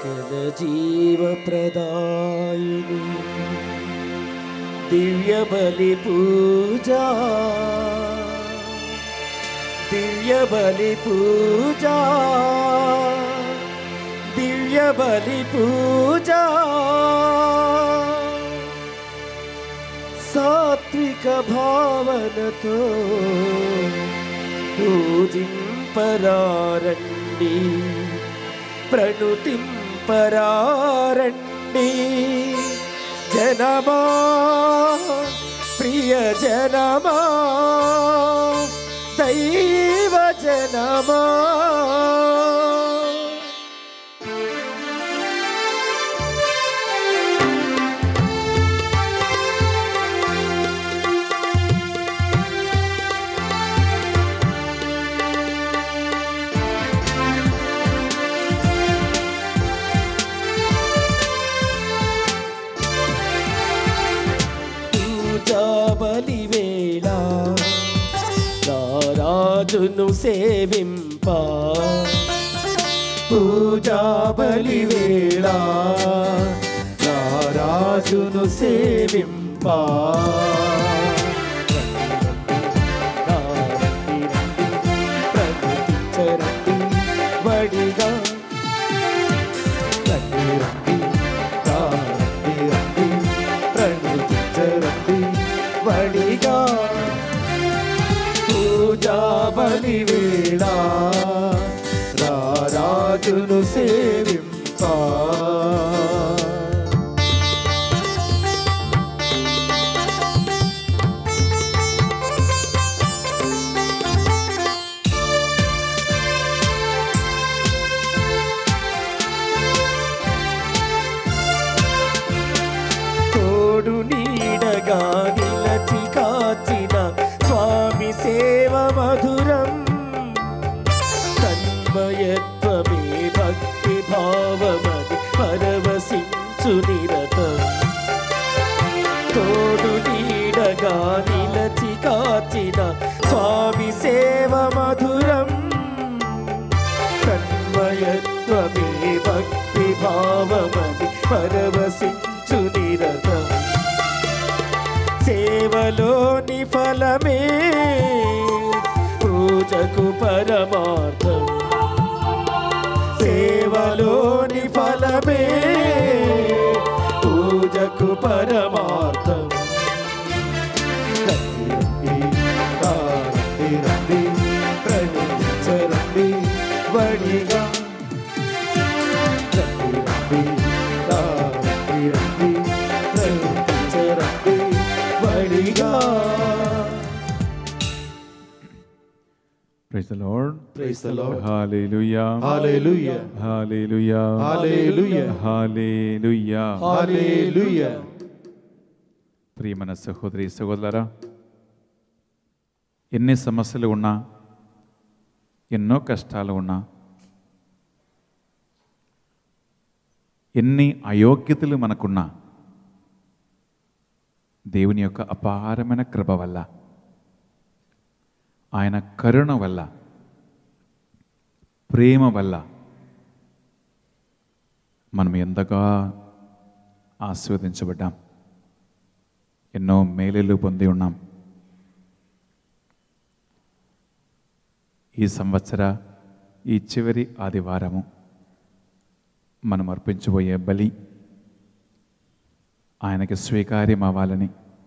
सकल जीव प्रदायिनी दिव्य बलि पूजा दिव्य बलि पूजा दिव्य बलि पूजा सात्विक भावनतो पूजिंपरारण्डी प्रणुतिंपरारण्डी जनमा प्रिय जनमा दैव जनमा బలివేళ రారాజును సేవింప పూజా బలివేళ రారాజును సేవింప ప్రకటించరండి వడిగా ప్రకటించరండి వడిగా పూజా బలివేళ రారాజును సేవింప తోడు నీడగా నిలచి కాచిన స్వామి సేవ మధురం తన్మయత్వమే భక్తి భావమది పరవశించు నిరతం తోడు నీడగా నిలచి కాచిన స్వామి సేవ మధురం తన్మయత్వమే భక్తి భావమది పరవశించు నిరతం సేవలోని ఫలమే పూజకు పరమార్థం సేవలోని ఫలమే పూజకు పరమార్థం ప్రణించరండి వడిగా ప్రణించరండి వడిగా. Praise the Lord. Praise the Lord. Hallelujah. Hallelujah. Hallelujah. Hallelujah. Hallelujah. Hallelujah. ప్రియమైన సహోదరి సహోదరులారా, ఎన్ని సమస్యలు ఉన్నా, ఎన్నో కష్టాలు ఉన్నా, ఎన్ని అయోగ్యతలు మనకున్నా, దేవుని యొక్క అపారమైన కృప వల్ల, ఆయన కరుణ వల్ల, ప్రేమ వల్ల మనం ఎంతగా ఆశీర్వదించబడ్డాం, ఎన్నో మేలులు పొంది ఉన్నాం. ఈ సంవత్సర ఈ చివరి ఆదివారము మనం అర్పించబోయే బలి ఆయనకి స్వీకార్యం అవ్వాలని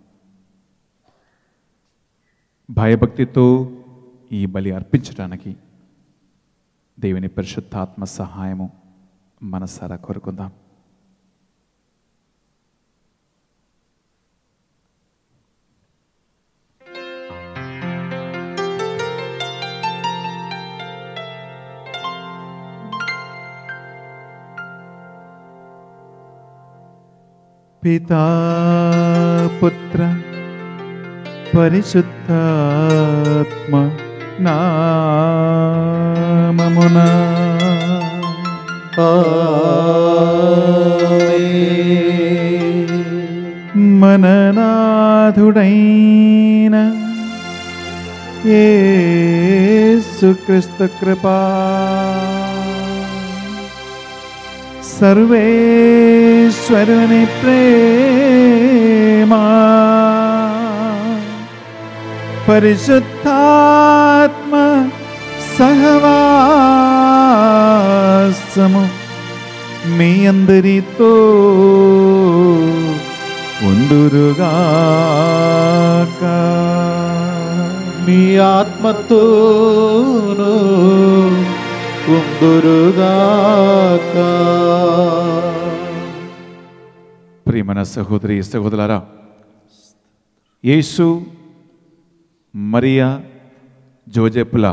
భయభక్తితో ఈ బలి అర్పించడానికి దేవుని పరిశుద్ధాత్మ సహాయము మనసారా కోరుకుందాం. పితా పుత్ర పరిశుద్ధాత్మ నామమునా మననాథుడైన యేసుక్రీస్తు కృపా సర్వేశ్వరుని ప్రేమ పరిశుద్ధాత్మ సహవాసము మీ అందరితో ఉండురుగాక. మీ ఆత్మతోను ఉందురుగాక. ప్రియమైన సహోదరి సహోదరులారా, యేసు మరియా జోజెఫ్ల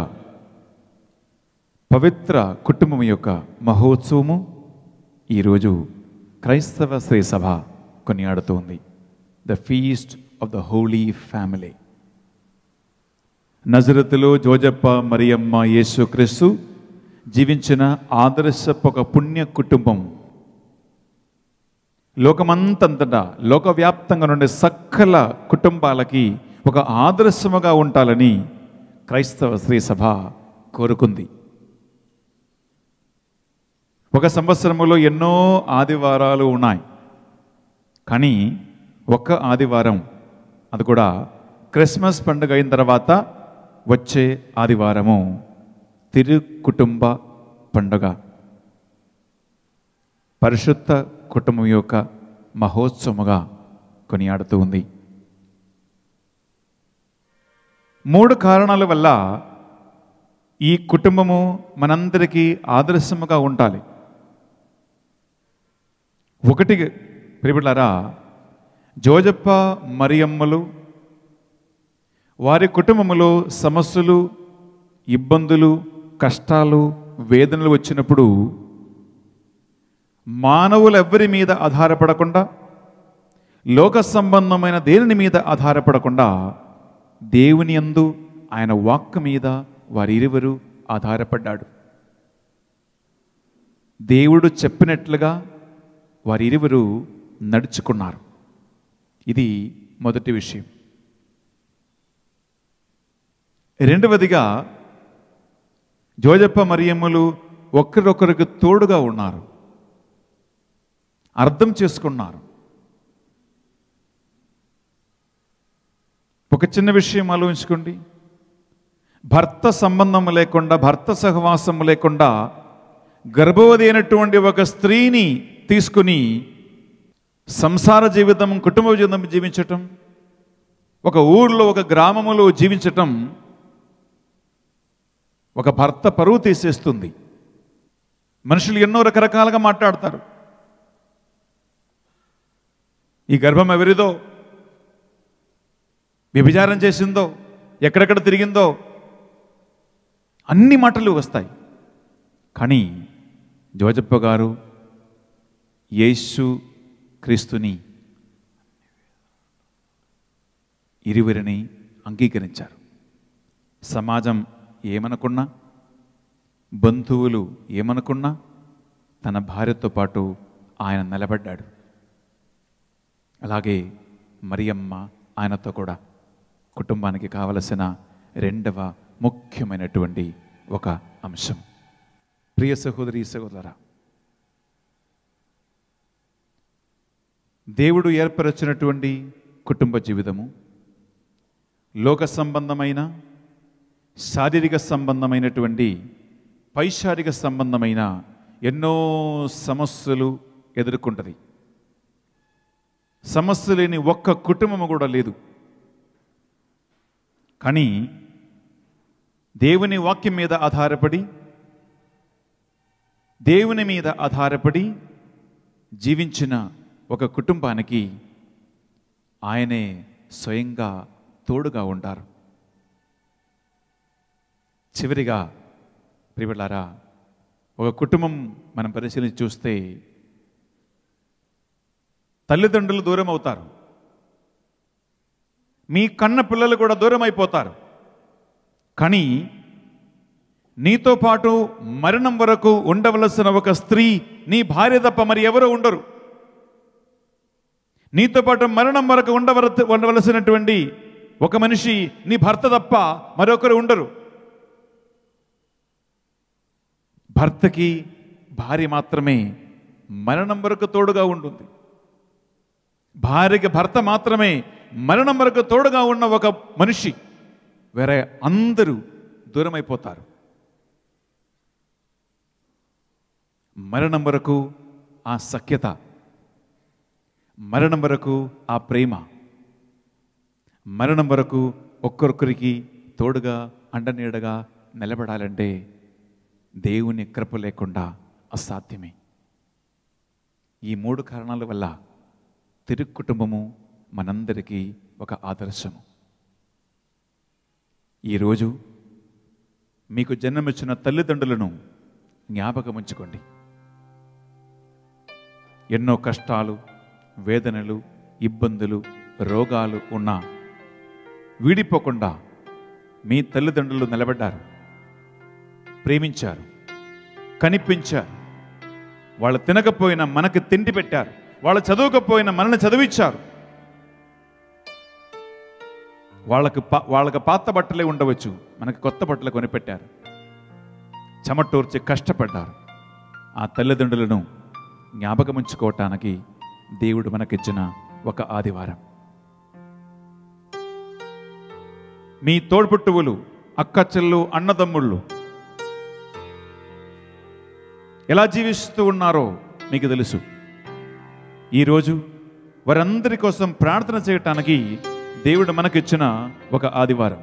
పవిత్ర కుటుంబం యొక్క మహోత్సవము ఈరోజు క్రైస్తవ శ్రీ సభ కొనియాడుతోంది. The feast of the holy family. నజరతులో జోజప్ప మరియమ్మ యేసుక్రీస్తు జీవించిన ఆదర్శపు ఒక పుణ్య కుటుంబం లోకమంతంతటా లోకవ్యాప్తంగా నుండి సకల కుటుంబాలకి ఒక ఆదర్శముగా ఉండాలని క్రైస్తవ శ్రీ సభ కోరుకుంది. ఒక సంవత్సరములో ఎన్నో ఆదివారాలు ఉన్నాయి, కానీ ఒక్క ఆదివారం, అది కూడా క్రిస్మస్ పండుగ అయిన తర్వాత వచ్చే ఆదివారము తిరు కుటుంబ పండుగ, పరిశుద్ధ కుటుంబం యొక్క మహోత్సవముగా కొనియాడుతూ ఉంది. 3 కారణాల వల్ల ఈ కుటుంబము మనందరికీ ఆదర్శముగా ఉండాలి. ఒకటి, ప్రియబిడ్డలారా, జోజప్ప మరియమ్మలు వారి కుటుంబములో సమస్యలు, ఇబ్బందులు, కష్టాలు, వేదనలు వచ్చినప్పుడు మానవులెవ్వరి మీద ఆధారపడకుండా, లోక సంబంధమైన దేనిని మీద ఆధారపడకుండా దేవుని యందు ఆయన వాక్కు మీద వారిరువురు ఆధారపడ్డాడు. దేవుడు చెప్పినట్లుగా వారిరువురు నడుచుకున్నారు. ఇది మొదటి విషయం. రెండవదిగా, జోజప్ప మరియమ్మలు ఒకరికొకరికి తోడుగా ఉన్నారు, అర్థం చేసుకున్నారు. ఒక చిన్న విషయం ఆలోచించుకోండి. భర్త సంబంధం లేకుండా, భర్త సహవాసం లేకుండా గర్భవతి అయినటువంటి ఒక స్త్రీని తీసుకుని సంసార జీవితం, కుటుంబ జీవితం జీవించటం, ఒక ఊర్లో ఒక గ్రామములో జీవించటం ఒక భర్త పరువు తీసేస్తుంది. మనుషులు ఎన్నో రకరకాలుగా మాట్లాడతారు. ఈ గర్భం ఎవరిదో, వ్యభిచారం చేసిందో, ఎక్కడెక్కడ తిరిగిందో, అన్ని మాటలు వస్తాయి. కానీ జోజప్ప గారు యేసు క్రీస్తుని ఇరువురిని అంగీకరించారు. సమాజం ఏమనుకున్నా, బంధువులు ఏమనుకున్నా తన భార్యతో పాటు ఆయన నిలబడ్డాడు. అలాగే మరియమ్మ ఆయనతో కూడా కుటుంబానికి కావలసిన రెండవ ముఖ్యమైనటువంటి ఒక అంశం. ప్రియ సహోదరి సహోదరా, దేవుడు ఏర్పరచినటువంటి కుటుంబ జీవితము లోక సంబంధమైన, శారీరక సంబంధమైనటువంటి, పైశారిక సంబంధమైన ఎన్నో సమస్యలు ఎదుర్కొంటుంది. సమస్య లేని ఒక్క కుటుంబము కూడా లేదు. కానీ దేవుని వాక్యం మీద ఆధారపడి, దేవుని మీద ఆధారపడి జీవించిన ఒక కుటుంబానికి ఆయనే స్వయంగా తోడుగా ఉంటారు. చివరిగా ప్రియబిడ్డలారా, ఒక కుటుంబం మనం పరిశీలించి చూస్తే తల్లిదండ్రులు దూరం అవుతారు, మీ కన్న పిల్లలు కూడా దూరం అయిపోతారు. కానీ నీతో పాటు మరణం వరకు ఉండవలసిన ఒక స్త్రీ నీ భార్య తప్ప మరి ఎవరో ఉండరు. నీతో పాటు మరణం వరకు ఉండవలసినటువంటి ఒక మనిషి నీ భర్త తప్ప మరొకరు ఉండరు. భర్తకి భార్య మాత్రమే మరణం వరకు తోడుగా ఉంటుంది. భార్యకి భర్త మాత్రమే మరణం వరకు తోడుగా ఉన్న ఒక మనిషి, వేరే అందరూ దూరం అయిపోతారు. మరణం వరకు ఆ సఖ్యత, మరణం వరకు ఆ ప్రేమ, మరణం వరకు ఒక్కొక్కరికి తోడుగా అండనీడగా నిలబడాలంటే దేవుని కృప లేకుండా అసాధ్యమే. ఈ 3 కారణాల వల్ల తిరుగు కుటుంబము మనందరికీ ఒక ఆదర్శము. ఈరోజు మీకు జన్మనిచ్చిన తల్లిదండ్రులను జ్ఞాపకం ఉంచుకోండి. ఎన్నో కష్టాలు, వేదనలు, ఇబ్బందులు, రోగాలు ఉన్నా వీడిపోకుండా మీ తల్లిదండ్రులు నిలబడ్డారు, ప్రేమించారు, కనిపించారు. వాళ్ళు తినకపోయినా మనకి తిండి పెట్టారు, వాళ్ళు చదవకపోయినా మనల్ని చదివించారు. వాళ్ళకి పాత బట్టలే ఉండవచ్చు, మనకి కొత్త బట్టలు కొనిపెట్టారు. చెమటూర్చి కష్టపడ్డారు. ఆ తల్లిదండ్రులను జ్ఞాపకం ఉంచుకోవటానికి దేవుడు మనకిచ్చిన ఒక ఆదివారం. మీ తోడ్పుట్టువులు, అక్క చెల్లు, అన్నదమ్ముళ్ళు ఎలా జీవిస్తూ ఉన్నారో మీకు తెలుసు. ఈరోజు వారందరి కోసం ప్రార్థన చేయటానికి దేవుడు మనకిచ్చిన ఒక ఆదివారం.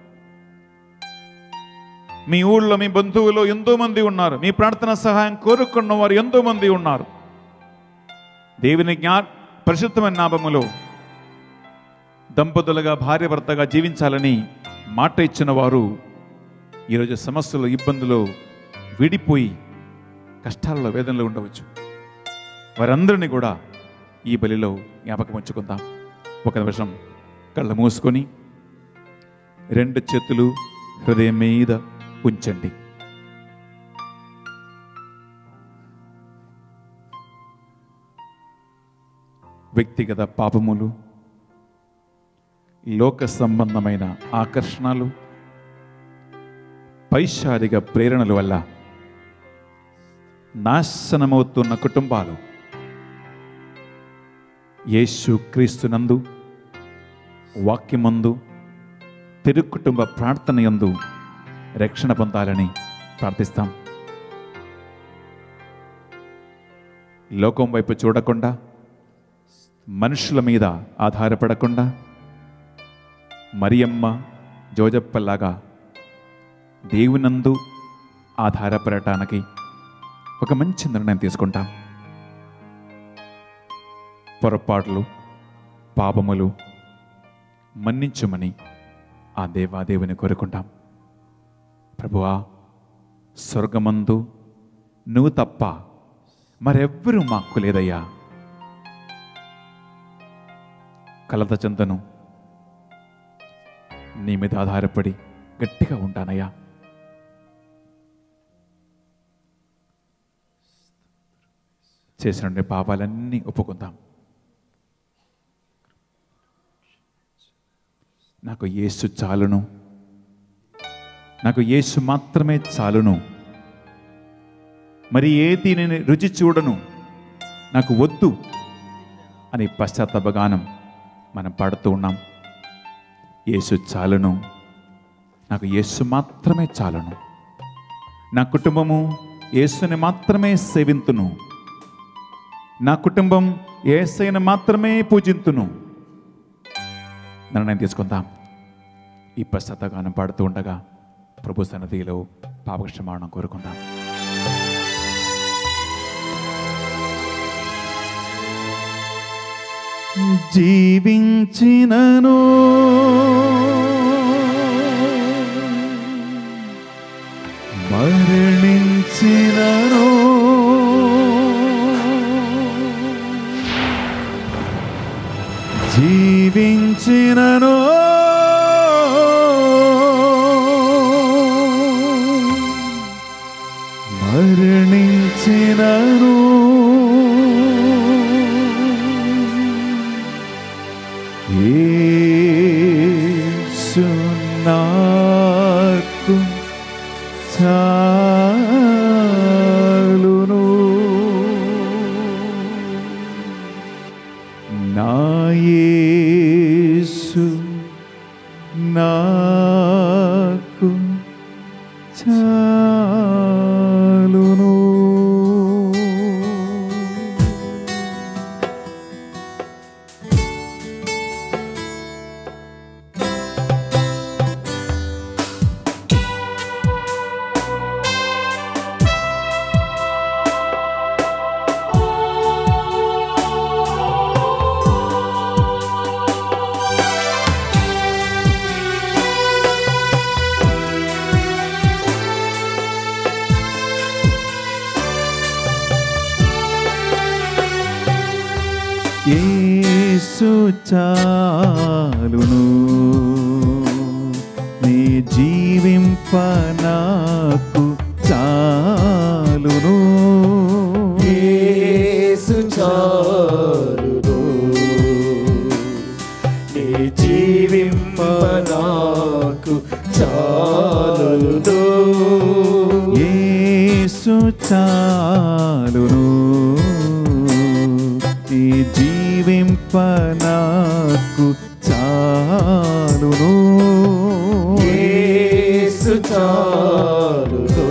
మీ ఊళ్ళో మీ బంధువులు ఎంతో మంది ఉన్నారు, మీ ప్రార్థన సహాయం కోరుకున్న వారు ఎంతో మంది ఉన్నారు. దేవుని పరిశుద్ధమైన నామములో దంపతులుగా భార్య భర్తగా జీవించాలని మాట ఇచ్చిన వారు ఈరోజు సమస్యలు, ఇబ్బందులు విడిపోయి కష్టాలలో, వేదనలో ఉండవచ్చు. వారందరినీ కూడా ఈ బలిలో జ్ఞాపకం ఉంచుకుందాం. ఒక నిమిషం కళ్ళు మూసుకొని 2 చేతులు హృదయం మీద ఉంచండి. వ్యక్తిగత పాపములు, లోక సంబంధమైన ఆకర్షణలు, పైశారిక ప్రేరణల వల్ల నాశనమవుతున్న కుటుంబాలు యేసు క్రీస్తునందు, వాక్యమందు, తిరుగు కుటుంబ ప్రార్థన యందు రక్షణ పొందాలని ప్రార్థిస్తాం. లోకం వైపు చూడకుండా, మనుషుల మీద ఆధారపడకుండా, మరియమ్మ, జోజప్పలాగా దేవునందు ఆధారపడటానికి ఒక మంచి నిర్ణయం తీసుకుంటాం. పొరపాట్లు, పాపములు మన్నించుమని ఆ దేవాదేవుని కోరుకుంటాం. ప్రభువా, స్వర్గమందు నువ్వు తప్ప మరెవ్వరూ మాకు లేదయ్యా. కలత చెందను, నీ మీద ఆధారపడి గట్టిగా ఉంటానయ్యా. చేసిన పాపాలన్నీ ఒప్పుకుందాం. నాకు యేసు చాలును, నాకు యేసు మాత్రమే చాలును, మరి ఏది నేను రుచి చూడను, నాకు వద్దు అని పశ్చాత్తాప గానం మనం పాడుతూ ఉన్నాం. యేసు చాలును, నాకు యేసు మాత్రమే చాలును, నా కుటుంబము యేసుని మాత్రమే సేవింతును, నా కుటుంబం యేసయ్యను మాత్రమే పూజింతును. నిర్ణయం తీసుకుందాం. ఈ పశ్చాత్తాప గానం పాడుతూ ఉండగా ప్రభు సన్నిధిలో పాపక్షమాపణ కోరుకుందాం. జీవించినను మరణించినను జీవించినను మరణించినను యేసు నాకు చాలును. నాకు చాలును. యేసు చాలును, నీ జీవింప నాకు చాలును. యేసు చాలును, నీ జీవింప నాకు చాలును. యేసు చాలును, నీ జీవింప నాకు చాలును. యేసు చాలును,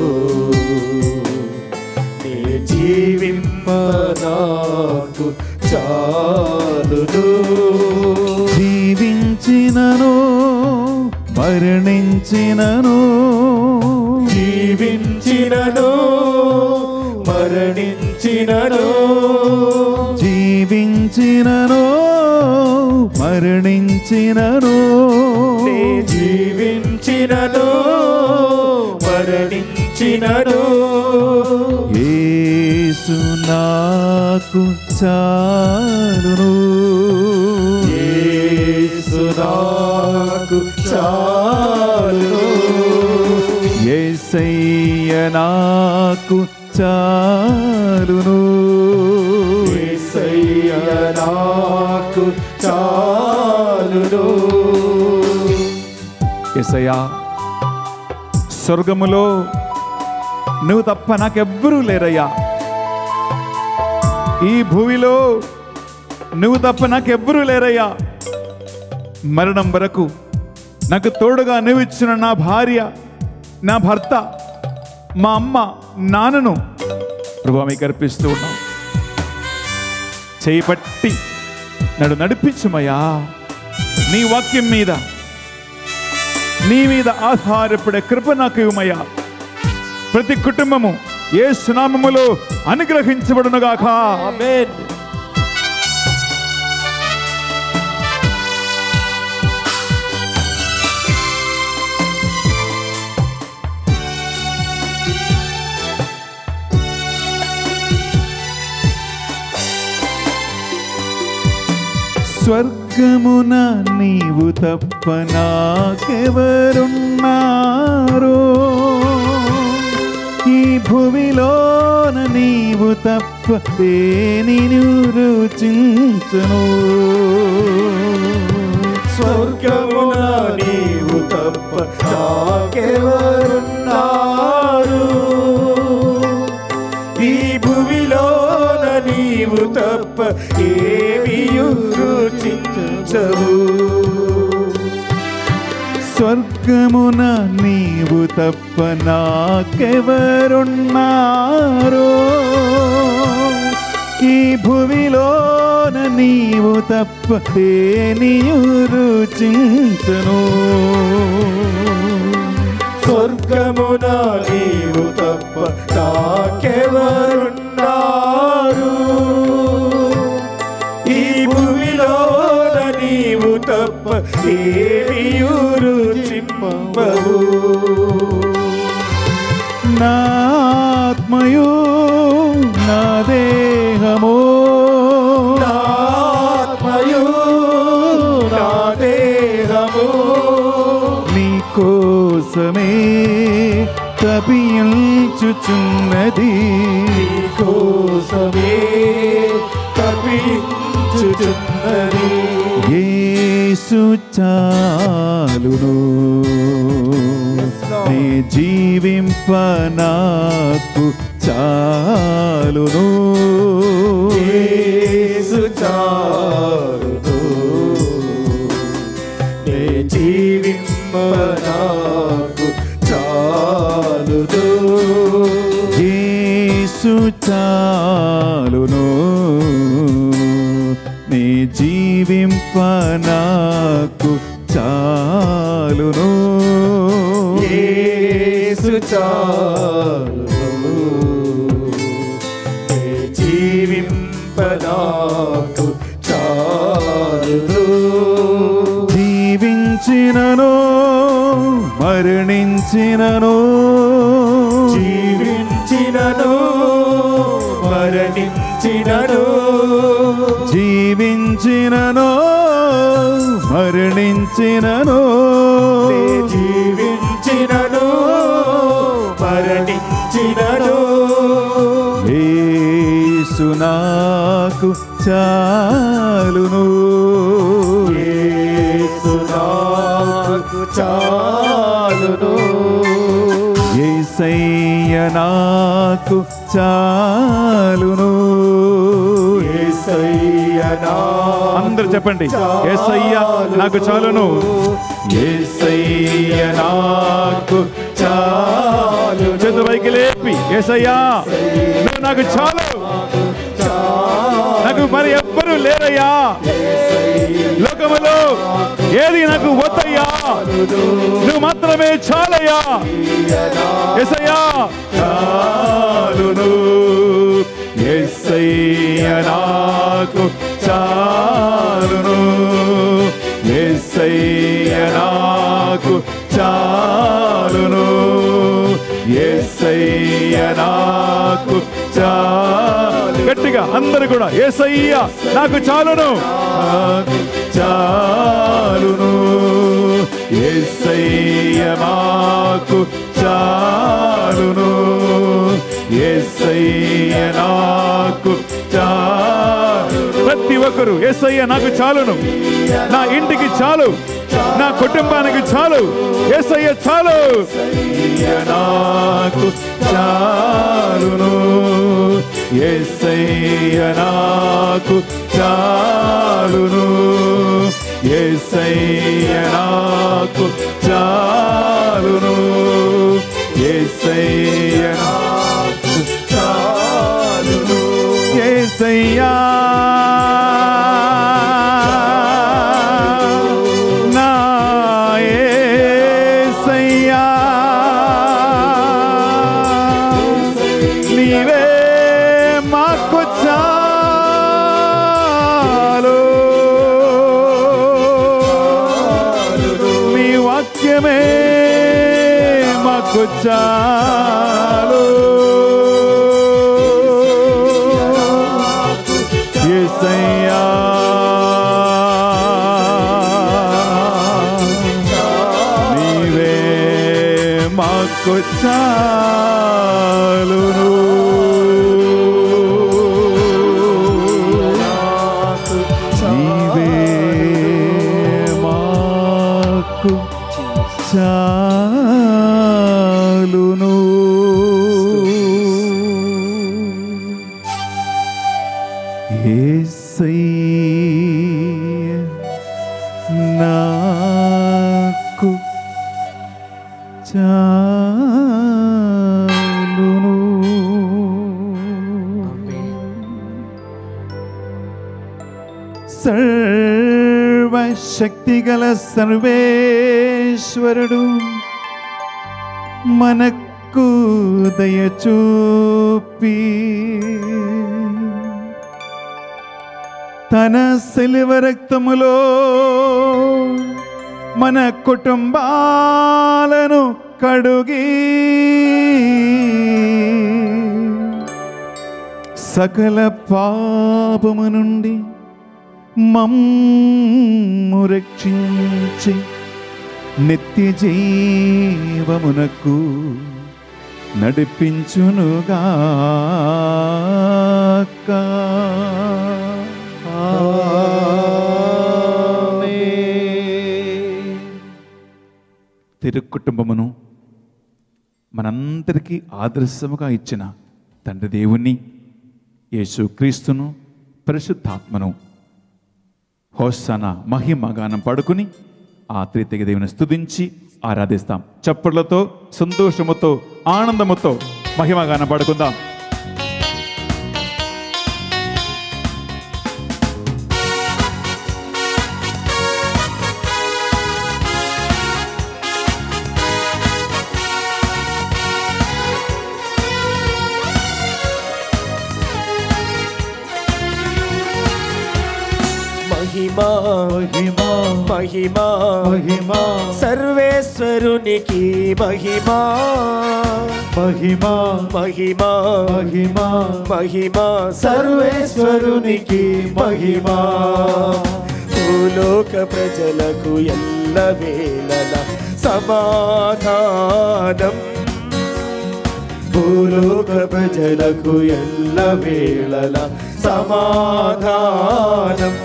నీ జీవింప నాకు చాలును. జీవించినను మరణించినను, జీవించినను మరణించినను, జీవించినను మరణించినను, నీ జీవించినను మరణించినను. యేసు నాకు చాలును. యేసు నాకు చాలును, యేసయ్య నాకు చాలును. యేసయ్య నాకు చాలును. యేసయ్యా, స్వర్గములో నువ్వు తప్ప నాకెవ్వరూ లేరయ్యా. ఈ భూమిలో నువ్వు తప్ప నాకెవ్వరూ లేరయ్యా. మరణం వరకు నాకు తోడుగా నువ్వు ఇచ్చిన నా భార్య, నా భర్త, మా అమ్మ, నాన్నను ప్రభువా మీకు అర్పిస్తూ ఉన్నాం. చేయి పట్టి నన్ను నడిపించుమయ్యా. నీ వాక్యం మీద, నీ మీద ఆధారపడే కృప నాకు ఇవ్వమయ్యా. ప్రతి కుటుంబము యేసు నామములో అనుగ్రహించబడునుగాక. ఆమేన్. స్వర్గమున నీవు తప్ప నాకెవరున్నారో, ఈ భూమిలోన నీవు తప్ప దేనిని రుచించను. స్వర్గమున నీవు తప్ప నాకెవరున్నారు, ఈ భూమిలోన నీవు తప్ప ఏమియు రుచించవు. స్వర్గమున నీవు తప్ప నాకెవరున్నారో, ఈ భూమిలోన నీవు తప్ప దేనియు రుచించను. స్వర్గమున నీవు తప్ప నాకెవరున్నారు, ఈ భూమిలోన నీవు తప్ప ఏమియు రుచింపవు. నా ఆత్మయు నా దేహము, నా ఆత్మయు నా దేహము నీ కోసమే తపించుచున్నది. నీ కోసమే తపించుచున్నది. యేసు చాలును, నీ జీవింప నాకు చాలును. యేసు చాలును, నీ జీవింప నాకు చాలును యేసు చాలును నీ జీవింప నాకు చాలును యేసు చాలును నీ జీవింప నాకు చాలును జీవించినను మరణించినను జీవించినను మరణించినను జీవించినను మరణించినను జీవించినను మరణించినను యేసు నాకు చాలును యేసు నాకు చాలును యేసయ్య నాకు చాలును యేసయ్య అందరూ చెప్పండి, యేసయ్య నాకు చాలును. యేసయ్య నాకు చాలు చేతుల పైకి లేపి, యేసయ్యా నువ్వు నాకు చాలు, నాకు మరి ఎవ్వరూ లేరయ్యా, లోకములో ఏది నాకు వద్దయ్యా, నువ్వు మాత్రమే చాలయ్యా. యేసయ్యా చాలును యేసయ్య నాకు చాలును యేసయ్య నాకు చాలును యేసయ్య నాకు చాలు గట్టిగా అందరూ కూడా యేసయ్య నాకు చాలును, నాకు చాలును యేసయ్య నాకు చాలును యేసయ్య నాకు చాలు ప్రతి ఒక్కరు యేసయ్య నాకు చాలును, నా ఇంటికి చాలు, నా కుటుంబానికి చాలు, యేసయ్య చాలు. యేసయ్య నాకు చాలును యేసయ్య నాకు చాలును యేసయ్య నాకు చాలును యేసయ్య నాకు చాలును యేసయ్యా నా యేసయ్యా నీవే మాకు చాలు, నీ వాక్యమే మాకు చాలు. యేసయ్యా నీవే మాకు చాలును నీవే మాకు చాలును. యేసయ్య నాకు చాలును. సర్వశక్తిగల సర్వేశ్వరుడు మనకు దయ చూపి తన శిలువ రక్తములో మన కుటుంబాలను కడుగి సకల పాపము నుండి మమ్ము రక్షించి నిత్య జీవమునకు నడిపించునుగాక. తిరు కుటుంబమును మనందరికీ ఆదర్శముగా ఇచ్చిన తండ్రి దేవుణ్ణి, యేసుక్రీస్తును, పరిశుద్ధాత్మను హోసన మహిమ గానం పాడుకుని ఆ త్రిత్యక దేవుని స్తుతించి ఆరాధిస్తాం. చప్పట్లతో, సంతోషముతో, ఆనందముతో మహిమగానం పాడుకుందాం. మహిమా మహిమా మహిమా మహిమా సర్వేశ్వరునికి మహిమా మహిమా మహిమా మహిమా మహిమా సర్వేశ్వరునికి మహిమా. భూలోక ప్రజలకు ఎల్లవేళల సమాధానం, భూలోక ప్రజలకు ఎల్లవేళల సమాధానం.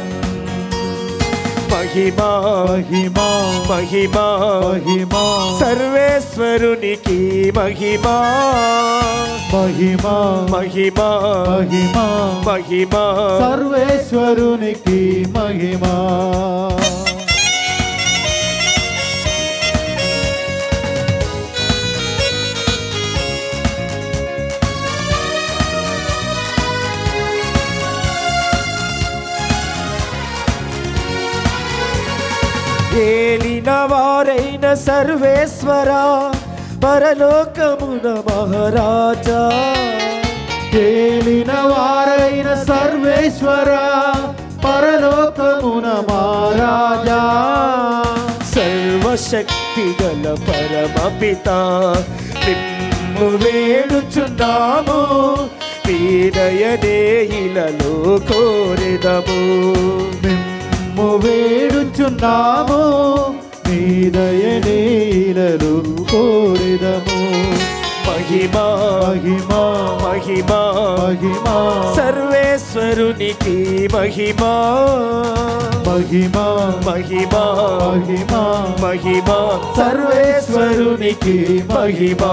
మహిమా మహిమా మహిమా మహిమా సర్వేశ్వరునికి మహిమా మహిమా మహిమా మహిమా మహిమా సర్వేశ్వరునికి మహిమా. ఏలిన వారైన సర్వేశ్వరా పరలోకమున మహారాజా, ఏలిన వారైన సర్వేశ్వర పరలోకమున మహారాజా, సర్వశక్తి గల పరమపిత నిన్ను వేడుచున్నాము, పీడయనే ఇలలో కోరెదము. మిమ్ము వేడుచున్నాము, మీ దయనీలలు కోరిదము. మహిమా మహిమా మహిమా మహిమా సర్వేశ్వరునికి మహిమా మహిమా మహిమా మహిమా మహిమా సర్వేశ్వరునికి మహిమా.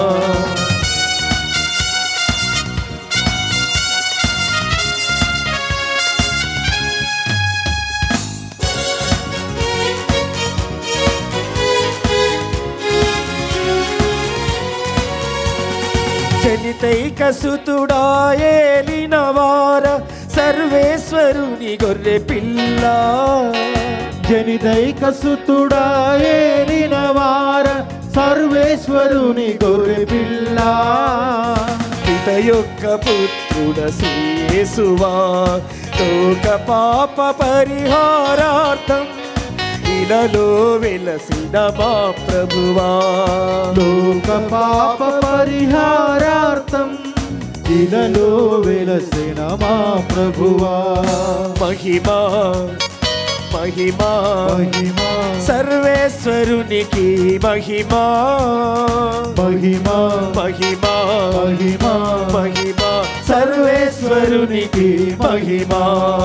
జనితైక సుతుడా ఏలిన వార సర్వేశ్వరుని గొర్రె పిల్ల, జనిదైక సుతుడా ఏలిన వార సర్వేశ్వరుని గొర్రె పిల్ల, పిత యొక్క పుత్రుడ యేసువా లోక పాప పరిహారార్థం ఇలలో వెలసిన మా ప్రభువా. లోక పాప పరిహారార్థం ఇలలో వెలసిన మా ప్రభువా. మహిమా మహిమా మహిమా సర్వేశ్వరునికి మహిమా మహిమా మహిమా మహిమా మహిమా సర్వేశ్వరునికి మహిమా.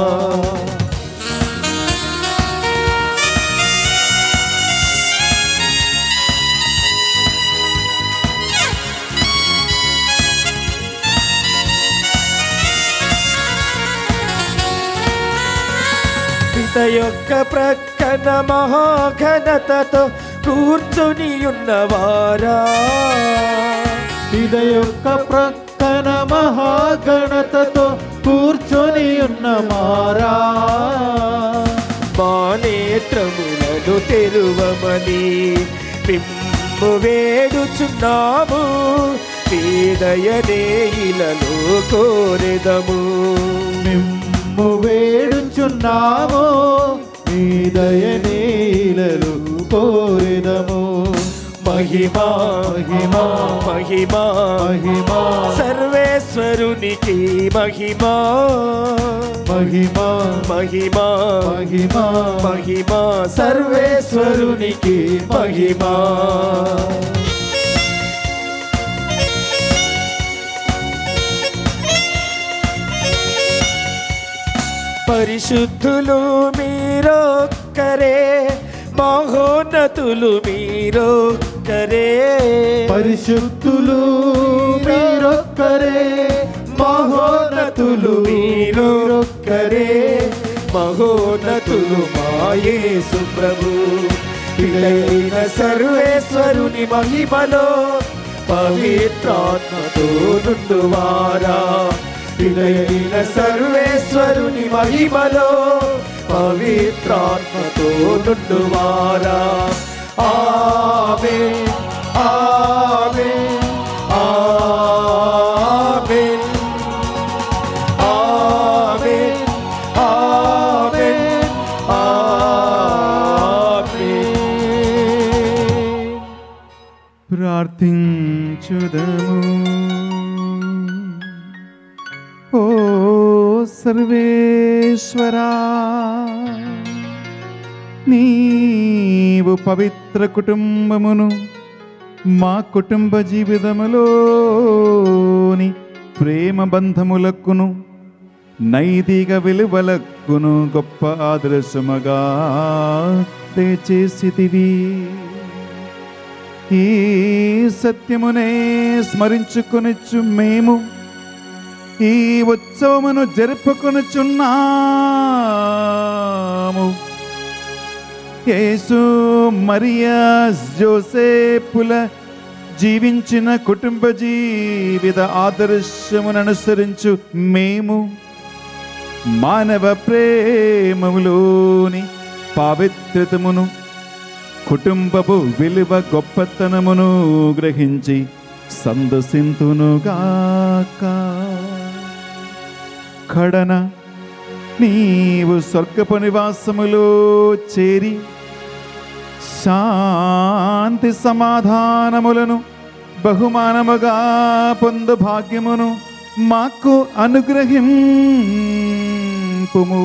పిత యొక్క ప్రక్కన మహాఘనతతో కూర్చొని ఉన్నవారా, పిత యొక్క ప్రక్కన మహాగణతతో కూర్చొని ఉన్న మారా, మా నేత్రములను తెరువమని మిమ్ము వేడుచున్నాము, పేదయనే ఇలలో కోరెదము. మిమ్ము వేడుచున్నాము, మీ దయనీలలు కోరెదము. మహిమా మహిమా మహిమా మహిమా సర్వేశ్వరునికి మహిమా మహిమా మహిమా మహిమా మహిమా సర్వేశ్వరునికి మహిమా. పరిశుద్ధులు మీరొక్కరే, మహోన్నతులు మీరొక్కరే, పరిశుద్ధులు మీరొక్కరే, మహోన్నతులు మీరొక్కరే, మహోన్నతులు మా యేసు ప్రభు, పిల్లైన సర్వేశ్వరుని మహిమలో పవిత్రాత్మతో నుండువారా. పిల్లైన సర్వేశ్వరుని మహిమలో పవిత్రాత్మతో నుండువారా. ఆమేన్ ఆమేన్ ఆమేన్ ఆమేన్ ఆమేన్ ఆమేన్. ప్రార్థించుదము. ఓ సర్వేశ్వరా, నీవు పవిత్ర కుటుంబమును మా కుటుంబ జీవితములోని ప్రేమ బంధములకును నైతిక విలువలకును గొప్ప ఆదర్శముగా దయచేసితివి. ఈ సత్యమునే స్మరించుకొనుచు మేము ఈ ఉత్సవమును జరుపుకొనుచున్నాము. యేసు మరియా జోసేపుల జీవించిన కుటుంబ జీవిత ఆదర్శమును అనుసరించు మేము మానవ ప్రేమములోని పవిత్రతమును కుటుంబపు విలువ గొప్పతనమును గ్రహించి సందసింతునుగాక. కడన నీవు స్వర్గపు నివాసములో చేరి శాంతి సమాధానములను బహుమానముగా పొందు భాగ్యమును మాకు అనుగ్రహింపుము.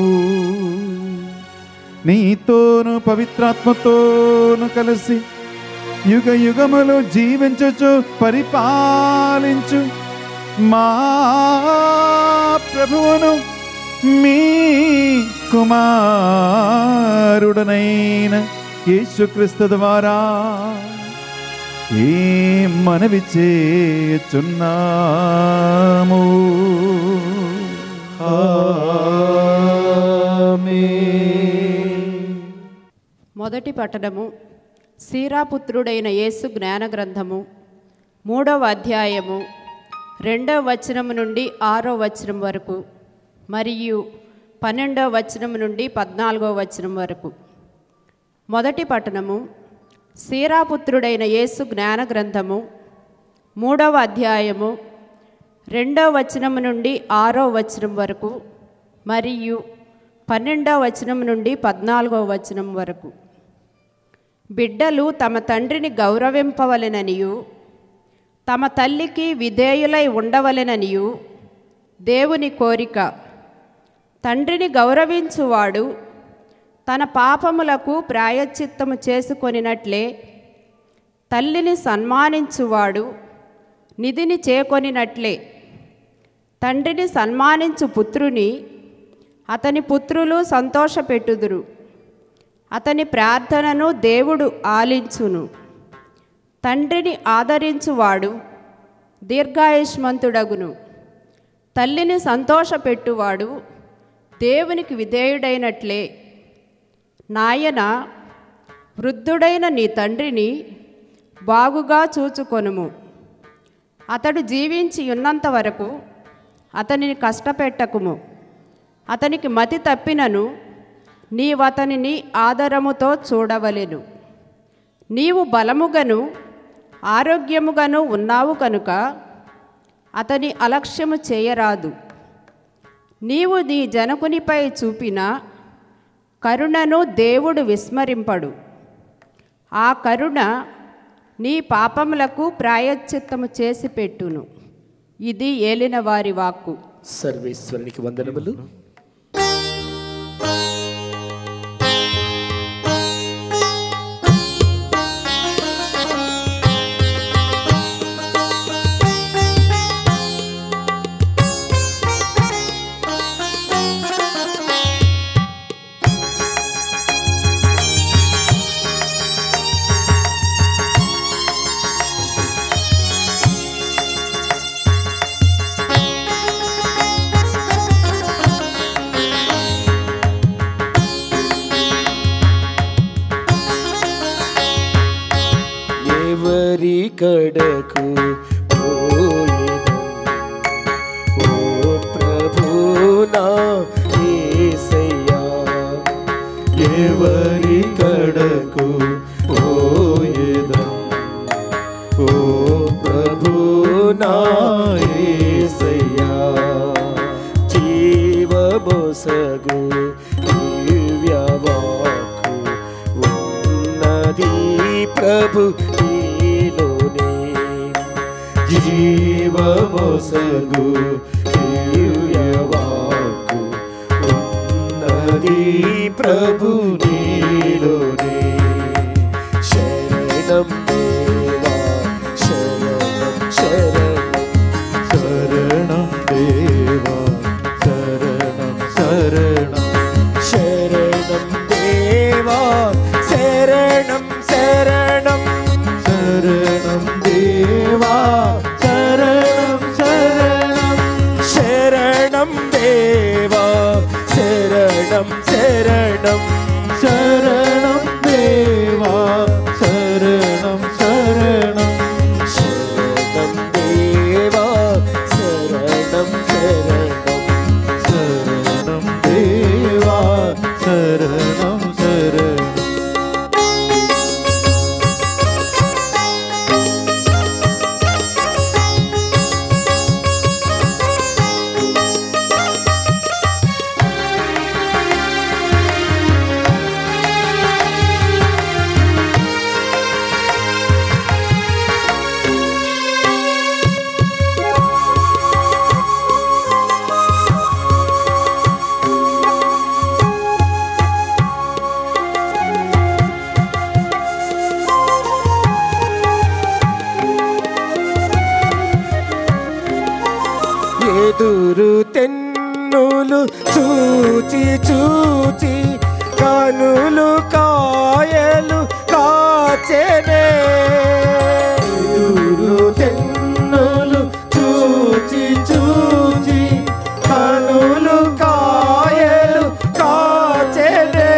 నీతోను పవిత్రాత్మతోను కలిసి యుగ యుగములు జీవించుచు పరిపాలించు మా ప్రభువును మీ కుమారుడనైన యేసుక్రీస్తు ద్వారా ఈ మనవి చేయుచున్నాము. మొదటి పట్టణము సీరాపుత్రుడైన యేసు జ్ఞాన గ్రంథము 3వ అధ్యాయము 2వ వచనము నుండి 6వ వచనం వరకు మరియు 12వ వచనం నుండి 14వ వచనం వరకు. మొదటి పట్టణము సీరాపుత్రుడైన యేసు జ్ఞాన గ్రంథము 3వ అధ్యాయము 2వ వచనం నుండి 6వ వచనం వరకు మరియు 12వ వచనం నుండి 14వ వచనం వరకు. బిడ్డలు తమ తండ్రిని గౌరవింపవలెననియు తమ తల్లికి విధేయులై ఉండవలెననియు దేవుని కోరిక. తండ్రిని గౌరవించువాడు తన పాపములకు ప్రాయశ్చిత్తము చేసుకొనినట్లే తల్లిని సన్మానించువాడు నిధిని చేకొనినట్లే తండ్రిని సన్మానించు పుత్రుని అతని పుత్రులు సంతోషపెట్టుదురు. అతని ప్రార్థనను దేవుడు ఆలించును. తండ్రిని ఆదరించువాడు దీర్ఘాయుష్మంతుడగును. తల్లిని సంతోషపెట్టువాడు దేవునికి విధేయుడైనట్లే. నాయన, వృద్ధుడైన నీ తండ్రిని బాగుగా చూచుకొనుము. అతడు జీవించి ఉన్నంత వరకు అతనిని కష్టపెట్టకుము. అతనికి మతి తప్పినను నీవతనిని ఆదరముతో చూడవలెను. నీవు బలముగను ఆరోగ్యముగాను ఉన్నావు కనుక అతని అలక్ష్యము చేయరాదు. నీవు నీ జనకునిపై చూపిన కరుణను దేవుడు విస్మరింపడు. ఆ కరుణ నీ పాపములకు ప్రాయశ్చిత్తము చేసి పెట్టును. ఇది ఏలిన వారి వాక్కు. సర్వేశ్వరునికి వందనములు. ఎవరి కడకు పోయేదన్ ఓ ప్రభు నా యేసయ్యా ఎవరి కడకు పోయేదం ఓ ప్రభు నా యేసయ్యా జీవమొసగు దివ్యవాక్కు ఉన్నది ప్రభు నీలోనే జీవమొసగు దివ్యవాక్కు ఉన్నది ప్రభు నీలోనే శరణం దేవా శరణం శరణం శరణం దేవా శరణం శరణం శరణం దేవా శరణం శరణం శరణం దేవా శరణం శరణం శరణం దేవా శరణం శరణం శరణం దేవా శరణం శరణం శరణం దేవా శరణం శరణం శరణం దేవా శరణం శరణం ఎదురు తెన్నులు చూచి చూచి కనులు కాయలు కాచెనే ఎదురు తెన్నులు చూచి చూచి కనులు కాయలు కాచెనే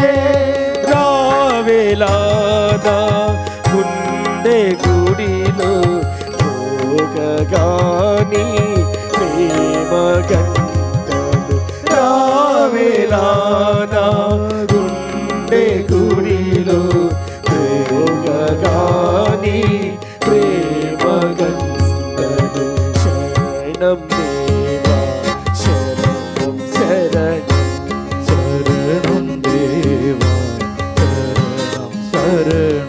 రావేలాదా గుండె గుడిలో భోగగాని ప్రేమ గంటలు రావేలాదా గుండె గుడిలో భోగగాని ప్రేమ గంటలు శరణం దేవా శరణం శరణం శరణం దేవా శరణం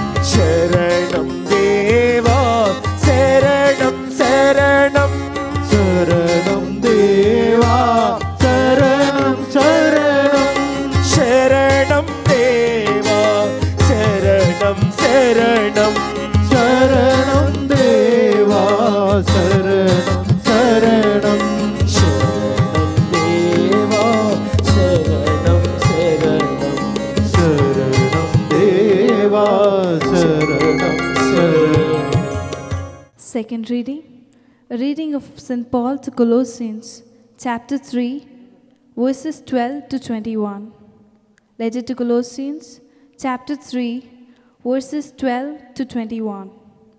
శరణం శరణం దేవా శరణం శరణం శరణం దేవా శరణం శరణం శరణం దేవా శరణం శరణం శరణం దేవా శరణం శరణం శరణం దేవా శరణం శరణం శరణం దేవా శరణం శరణం Second reading, a reading of St. Paul to Colossians, chapter 3, verses 12 to 21. Letter to Colossians, chapter 3, verses 12 to 21.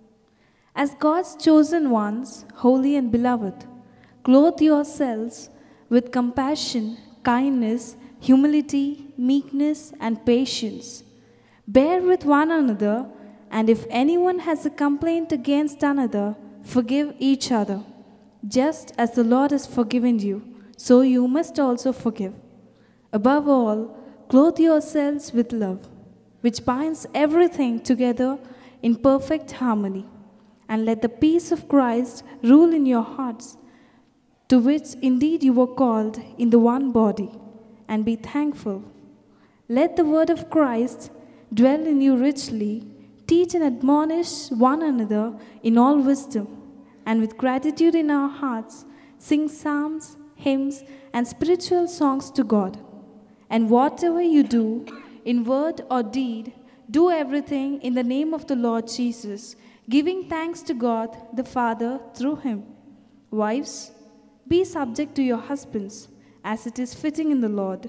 As God's chosen ones, holy and beloved, clothe yourselves with compassion, kindness, humility, meekness, and patience. Bear with one another, and if anyone has a complaint against another, forgive each other. Just as the Lord has forgiven you, so you must also forgive. Above all, clothe yourselves with love, which binds everything together in perfect harmony. And let the peace of Christ rule in your hearts, to which indeed you were called in the one body, and be thankful. Let the word of Christ dwell in you richly. Teach and admonish one another in all wisdom, and with gratitude in our hearts, sing psalms, hymns, and spiritual songs to God. And whatever you do, in word or deed, do everything in the name of the Lord Jesus, giving thanks to God the Father through him. Wives, be subject to your husbands, as it is fitting in the Lord.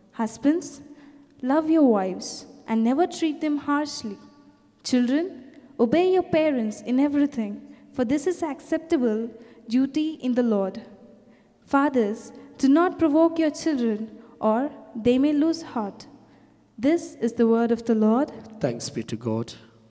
Husbands, love your wives, and never treat them harshly. Children, Obey your parents in everything, for this is acceptable duty in the Lord. Fathers, do not provoke your children, or they may lose heart. This is the word of the Lord. Thanks be to God.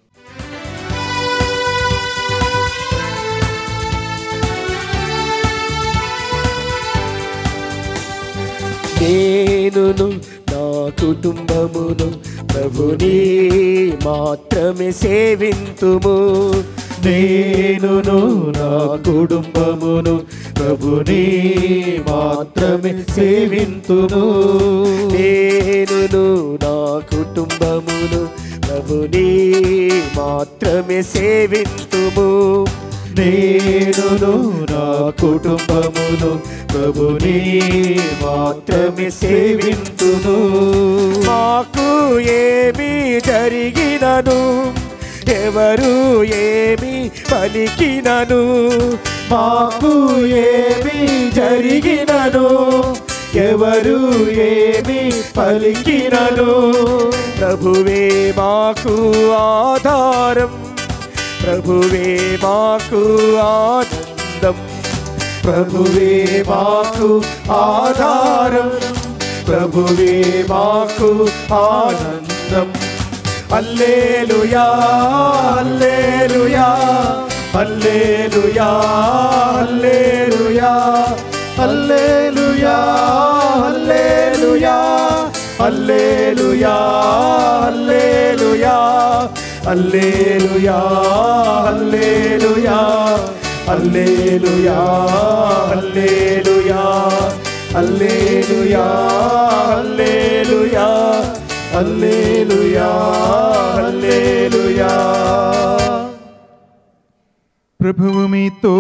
నేనును నా కుటుంబమును ప్రభుని మాత్రమే సేవింతుము. నేనును నా కుటుంబమును ప్రభుని మాత్రమే సేవింతును. నేనును నా కుటుంబమును ప్రభుని మాత్రమే సేవింతుము. నేనును నా కుటుంబమును ప్రభుని మాత్రమే సేవింతును. మాకు ఏమి జరిగినను, ఎవరు ఏమి పలికినను, మాకు ఏమి జరిగినను, ఎవరు ఏమి పలికినను, ప్రభువే మాకు ఆధారం, ప్రభువే మాకు ఆనందం, ప్రభువే మాకు ఆధారం, ప్రభువే మాకు ఆనందం. హల్లెలూయా హల్లెలూయా హల్లెలూయా హల్లెలూయా హల్లెలూయా హల్లెలూయా హల్లెలూయా హల్లెలూయా హల్లెలూయా హల్లెలూయా హల్లెలూయా హల్లెలూయా హల్లెలూయా హల్లెలూయా హల్లెలూయా. ప్రభువు మీతో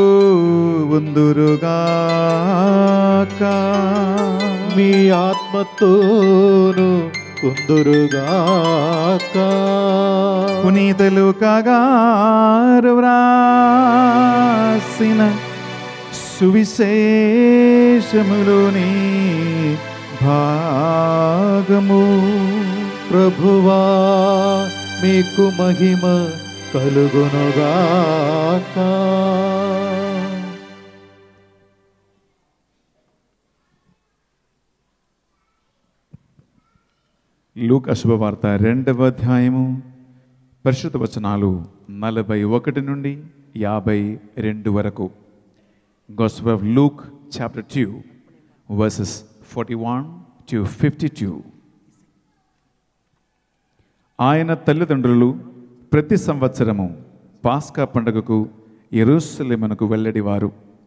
ఉందురుగాక. మీ ఆత్మతోను ఉందురుగాక. పునీత లూకాగారు వ్రాసిన సువిశేషములోని భాగము. ప్రభువా మీకు మహిమ కలుగునుగాక. లూకా శుభవార్త 2వ అధ్యాయము పరిశుద్ధ వచనాలు 41 నుండి 52 వరకు. Gospel of Luke chapter 2 verses 41 to 52. ఆయన తల్లిదండ్రులు ప్రతి సంవత్సరము పాస్కా పండుగకు యెరూషలేమునకు వెళ్ళడివారు.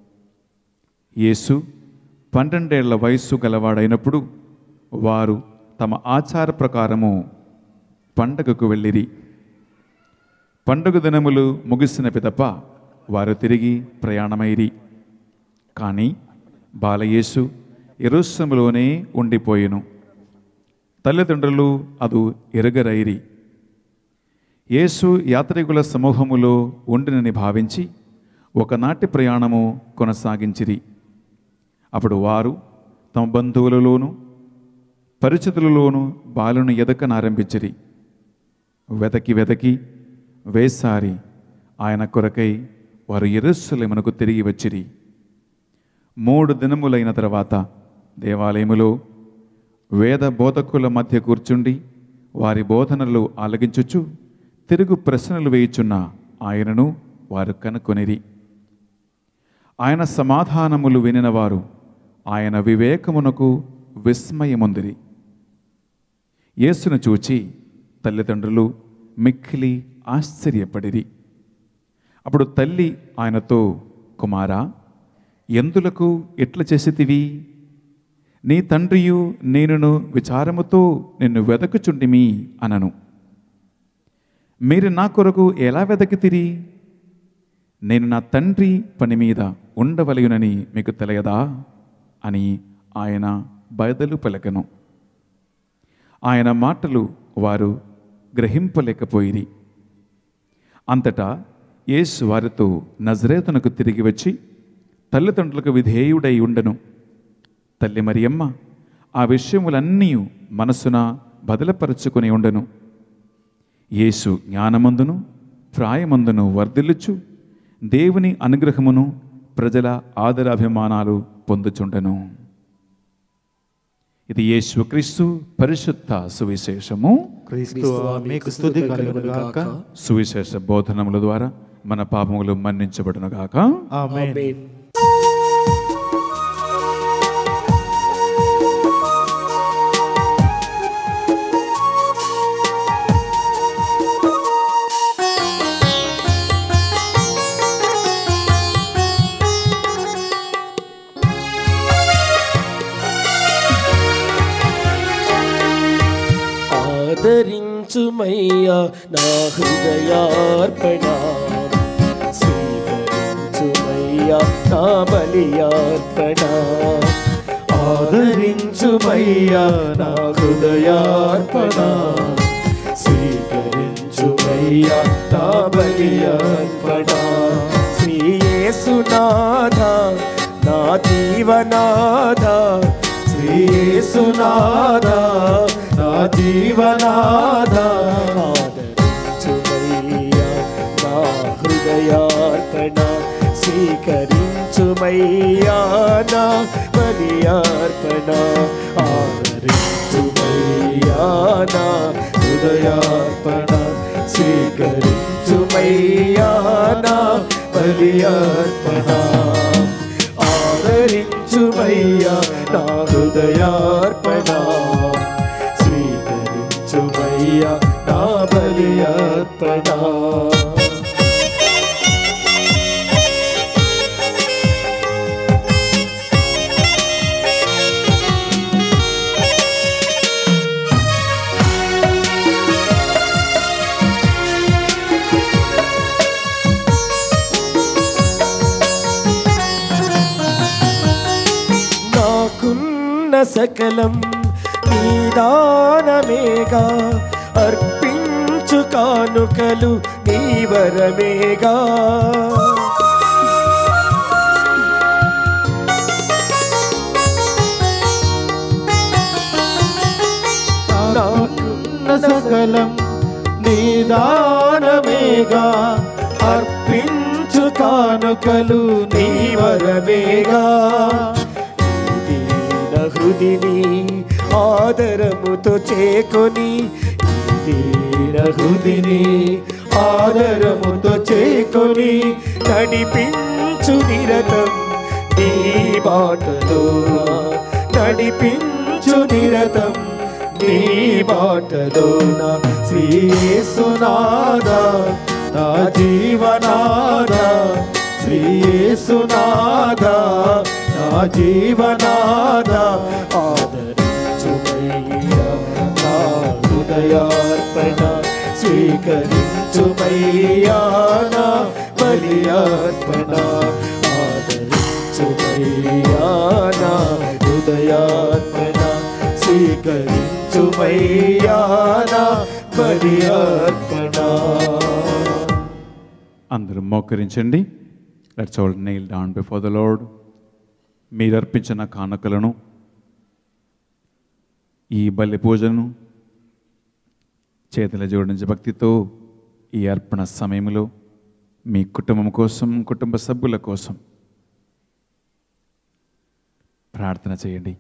యేసు 12 ఏళ్ల వయస్సు గలవాడైనప్పుడు వారు తమ ఆచార ప్రకారము పండగకు వెళ్ళిరి. పండుగ దినములు ముగిసిన పిదప వారు తిరిగి ప్రయాణమైరి. కానీ బాలయేసు యెరూషలేములోనే ఉండిపోయెను. తల్లిదండ్రులు అదు ఎరుగరైరి. యేసు యాత్రికుల సమూహములో ఉండినని భావించి ఒకనాటి ప్రయాణము కొనసాగించిరి. అప్పుడు వారు తమ బంధువులలోనూ పరిచితులలోనూ బాలును ఎదకనారంభించిరి. వెతకి వేసారి ఆయన కొరకై వారు యెరూషలేమునకు తిరిగి వచ్చిరి. 3 దినములైన తర్వాత దేవాలయములో వేద బోధకుల మధ్య కూర్చుండి వారి బోధనలు ఆలగించుచు తిరుగు ప్రశ్నలు వేయుచున్న ఆయనను వారు కనుకొనిరి. ఆయన సమాధానములు వినినవారు ఆయన వివేకమునకు విస్మయముందిరి. యేసును చూచి తల్లిదండ్రులు మిక్కిలి ఆశ్చర్యపడిరి. అప్పుడు తల్లి ఆయనతో, కుమారా, ఎందులకు ఎట్ల చేసితివి? నీ తండ్రియు నేనును విచారముతో నిన్ను వెదకుచుండిమి అనను. మీరు నా కొరకు ఎలా వెదకితిరి? నేను నా తండ్రి పని మీద ఉండవలయునని మీకు తెలియదా అని ఆయన బయదలు పలకను. ఆయన మాటలు వారు గ్రహింపలేకపోయిరి. అంతటా యేసు వారితో నజరేతునకు తిరిగి వచ్చి తల్లిదండ్రులకు విధేయుడై ఉండెను. తల్లి మరియమ్మ ఆ విషయములన్నీ మనసున బదలపరుచుకొని ఉండెను. యేసు జ్ఞానమందును ప్రాయమందును వర్ధిల్లుచు దేవుని అనుగ్రహమును ప్రజల ఆదరాభిమానాలు పొందుచుండెను. ఇది యేసుక్రీస్తు పరిశుద్ధ సువిశేషము. క్రీస్తువా మీకు స్తుతి కలుగును గాక. సువిశేష బోధనముల ద్వారా మన పాపములు మన్నించబడును గాక. ఆమేన్. ఆదరించుమయ్యా నా హృదయార్పణ, స్వీకరించుమయ్యా నా బలియార్పణ. ఆదరించుమయ్యా నా హృదయార్పణ, స్వీకరించుమయ్యా నా బలియార్పణ. శ్రీ యేసునాథ నా జీవనాథ, శ్రీ యేసునాథ నా జీవనాథ. ఆదరించుమయ్యా నా హృదయార్పణ, స్వీకరించుమయ్యా నా బలియార్పణ. ఆదరించుమయ్యా నా హృదయార్పణ, స్వీకరించుమయ్యా నా బలియార్పణ. ఆదరించుమయ్యా నా హృదయార్పణ, స్వీకరించుమయ్యా నా బలియార్పణ. సకలం నీదానమేగా, అర్పించు కానుకలు నీ వరమేగా. నాకున్న సకలం నీదానమేగా, అర్పించు కానుకలు నీ వరమేగా. హృదిని ఆదరముతో చేకొని, దీన హృదిని ఆదరముతో చేకొని, నడిపించు నిరతం నీ బాటలో, నడిపించు నిరతం నీ బాటలో. శ్రీ యేసునాథ నా జీవనాథ, శ్రీ యేసునాథ నా జీవనాథ. ఆదరించుమయ్యా నా హృదయార్పణ, స్వీకరించుమయ్యా నా బలియార్పణ. ఆదరించుమయ్యా నా హృదయార్పణ, స్వీకరించుమయ్యా నా బలియార్పణ. అందరూ మోకరించండి. Let's all kneel down before the Lord. మీరు అర్పించిన కానుకలను, ఈ బలి పూజను చేతుల జోడించి భక్తితో ఈ అర్పణ సమయంలో మీ కుటుంబం కోసం, కుటుంబ సభ్యుల కోసం ప్రార్థన చేయండి.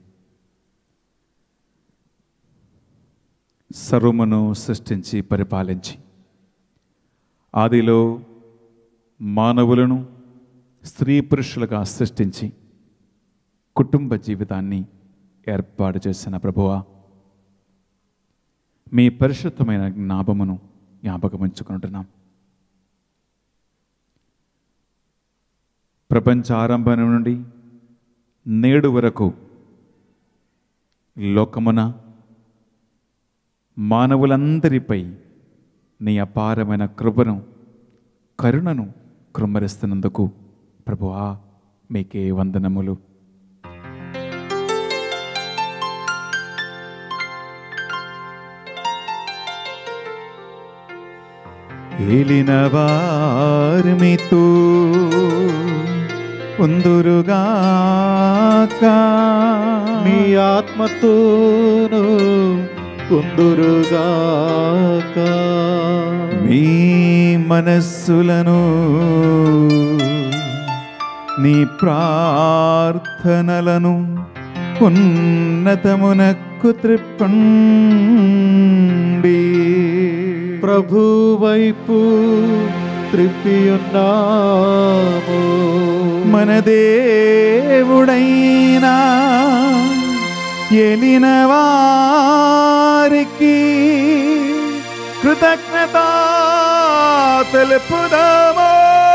సర్వమును సృష్టించి పరిపాలించి ఆదిలో మానవులను స్త్రీ పురుషులుగా సృష్టించి కుటుంబ జీవితాన్ని ఏర్పాటు చేసిన ప్రభువా, మీ పరిశుద్ధమైన జ్ఞాపమును జ్ఞాపకముంచుకుంటున్నాం. ప్రపంచ ఆరంభం నుండి నేడు వరకు లోకమున మానవులందరిపై నీ అపారమైన కృపను, కరుణను కృమ్మరిస్తున్నందుకు ప్రభువా మీకే వందనములు. ఏలిన వారు మీతో ఉందురుగాక, మీ ఆత్మతోను ఉందురుగాక. మీ మనస్సులను నీ ప్రార్థనలను ఉన్నతమునకు త్రిప్పండి. ప్రభు వైపు త్రిప్పియున్నాము. మన దేవుడైనా ఏలిన వారికి కృతజ్ఞత తెలుపుదాము.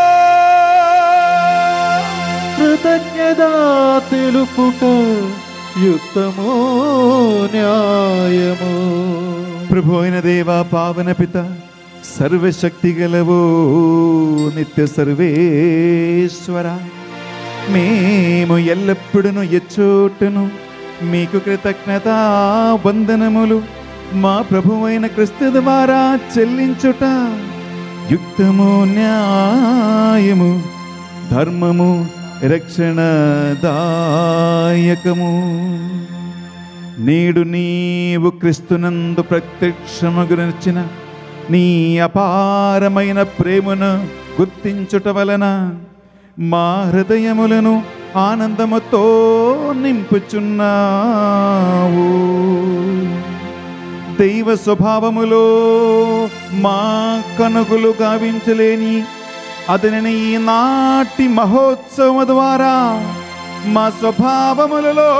కృతజ్ఞత తెలుపుట యుక్తమో న్యాయము. ప్రభు అయిన దేవా, పావన పిత, సర్వశక్తి గలవో నిత్య సర్వేశ్వర, మేము ఎల్లప్పుడూ ఎచ్చోటును మీకు కృతజ్ఞత వందనములు మా ప్రభువైన క్రీస్తు ద్వారా చెల్లించుట యుక్తము, న్యాయము, ధర్మము, రక్షణదాయకము. నేడు నీవు క్రీస్తునందు ప్రత్యక్షముగునిచ్చిన నీ అపారమైన ప్రేమను గుర్తించుట వలన మా హృదయములను ఆనందముతో నింపుచున్నావు. దైవ స్వభావములో మా కనుగులు గావించలేని అతనిని ఈనాటి మహోత్సవము ద్వారా మా స్వభావములలో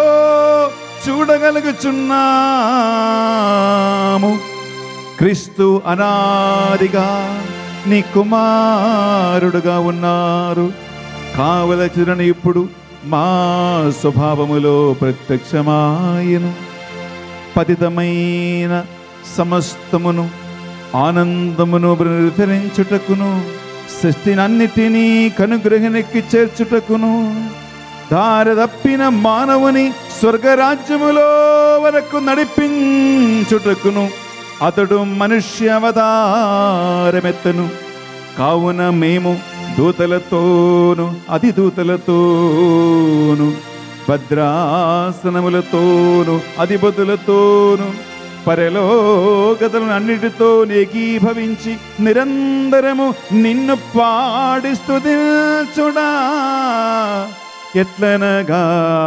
చూడగలుగుచున్నాము. క్రీస్తు అనాదిగా నీ కుమారుడుగా ఉన్నారు. కావలసిన ఇప్పుడు మా స్వభావములో ప్రత్యక్షమాయను. పతితమైన సమస్తమును ఆనందమును వితరించుటకును, సృష్టినన్నిటినీ కనుగ్రహణకి చేర్చుటకును, దారి తప్పిన మానవుని స్వర్గరాజ్యములో వరకు నడిపించుటకును అతడు మనుష్యావతారమెత్తను. కావున మేము దూతలతోను అధిదూతలతోను భద్రాసనములతోను అధిపతులతోను పరలోకతలను అన్నిటితో ఏకీభవించి నిరంతరము నిన్ను పాడి స్తుతించుడా. ఎట్లనగా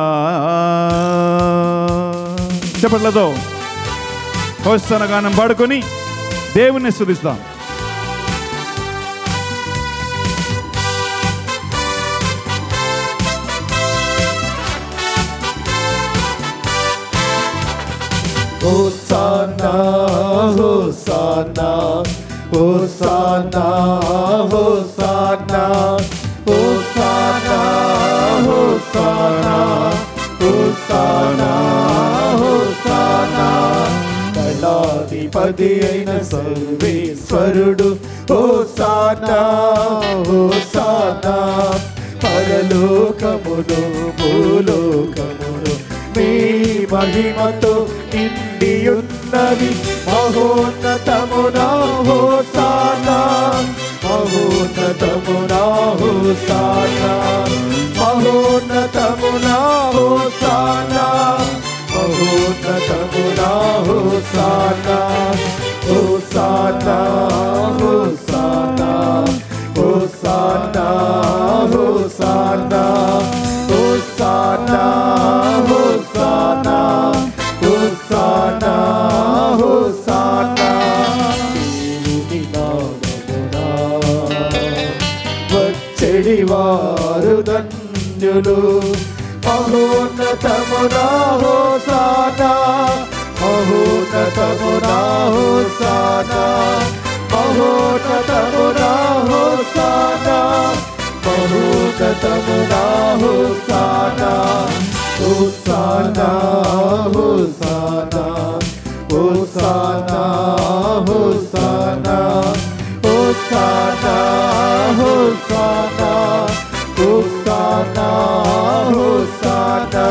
చెప్పట్లతో హోసన్న గానం పాడుకొని దేవుణ్ణి స్తుతిస్తాం. హోసన్నా హోసన్నా హోసన్నా హోసన్నా హోసన్నా హోసన్నా హోసన్నా హోసన్నా. దళాధిపతి అయిన సర్వేశ్వరుడు హోసన్నా హోసన్నా. పరలోకమును భూలోకమును మీ మహిమతో నిండియున్నవి. మహోన్నతమునా హోసన్నా, మహోన్నతమునా హోసన్నా, మహోన్నతమునా హోసన్నా, మహోన్నతమునా హోసన్నా. హోసన్నా హోసన్నా హోసన్నా హోసన్నా హోసన్నా హోసన్నా హోసన్నా హోసన్నా. దేవుని నామమునా వచ్చెడి వారు ధన్యులు. మహోన్నతమునా హోసన్నా, మహోన్నతమునా హోసన్నా, మహోన్నతమునా హోసన్నా, మహోన్నతమునా హోసన్నా. హోసన్నా హోసన్నా హోసన్నా హోసన్నా హోసన్నా హోసన్నా హోసన్నా హోసన్నా.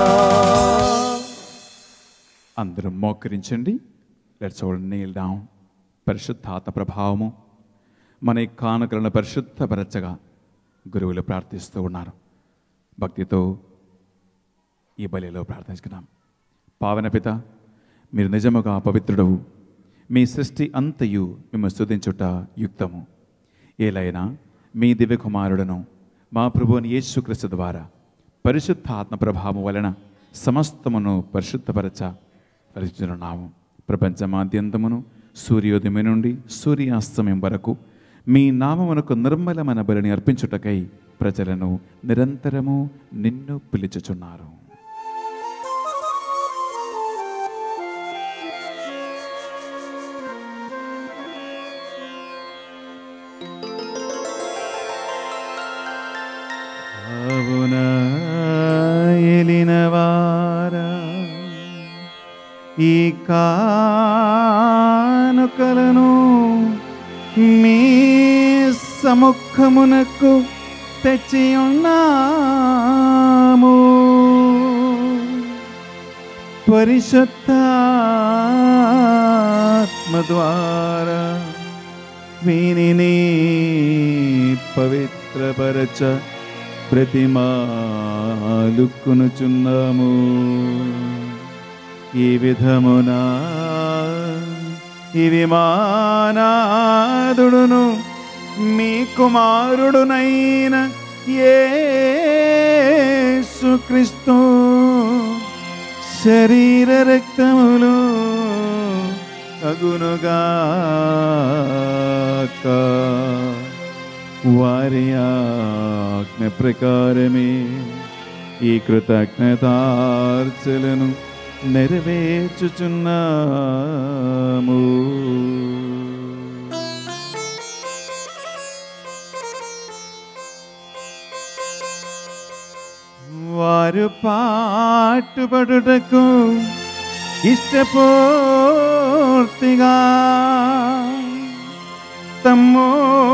అందరూ మోకరించండి. Let's all kneel down. పరిశుద్ధాత్మ ప్రభావము మన ఈ కానుకలను పరిశుద్ధపరచగా గురువులు ప్రార్థిస్తూ ఉన్నారు. భక్తితో ఈ బలిలో ప్రార్థించుకున్నాం. పావన పిత, మీరు నిజముగా పవిత్రుడవు. మీ సృష్టి అంతయు మిమ్మల్ని స్తుతించుట యుక్తము. ఏలైనా మీ దివ్య కుమారుడను మా ప్రభువుని యేసుక్రీస్తు ద్వారా పరిశుద్ధ ఆత్మ ప్రభావం వలన సమస్తమును పరిశుద్ధపరచుచున్నాము. ప్రపంచమాద్యంతమును సూర్యోదయం నుండి సూర్యాస్తమయం వరకు మీ నామమునకు నిర్మలమైన బలిని అర్పించుటకై ప్రజలను నిరంతరము నిన్ను పిలుచుచున్నారు. ఏలినవారా ఈ కానుకలను మీ సముఖమునకు తెచ్చి ఉన్నాము. పరిశుద్ధాత్మ ద్వారా వీనిని పవిత్రపరచ ప్రతిమాలుకొనుచున్నాము. ఈ విధమున ఇవి మానాదుడును మీ కుమారుడునైన యేసుక్రీస్తు శరీర రక్తములు అగునుగాక. వారి ఆజ్ఞ ప్రకారమే ఈ కృతజ్ఞతార్చలను నెరవేర్చుచున్నాము. వారు పాటుపడుటకు ఇష్టపూర్తిగా తమ్మో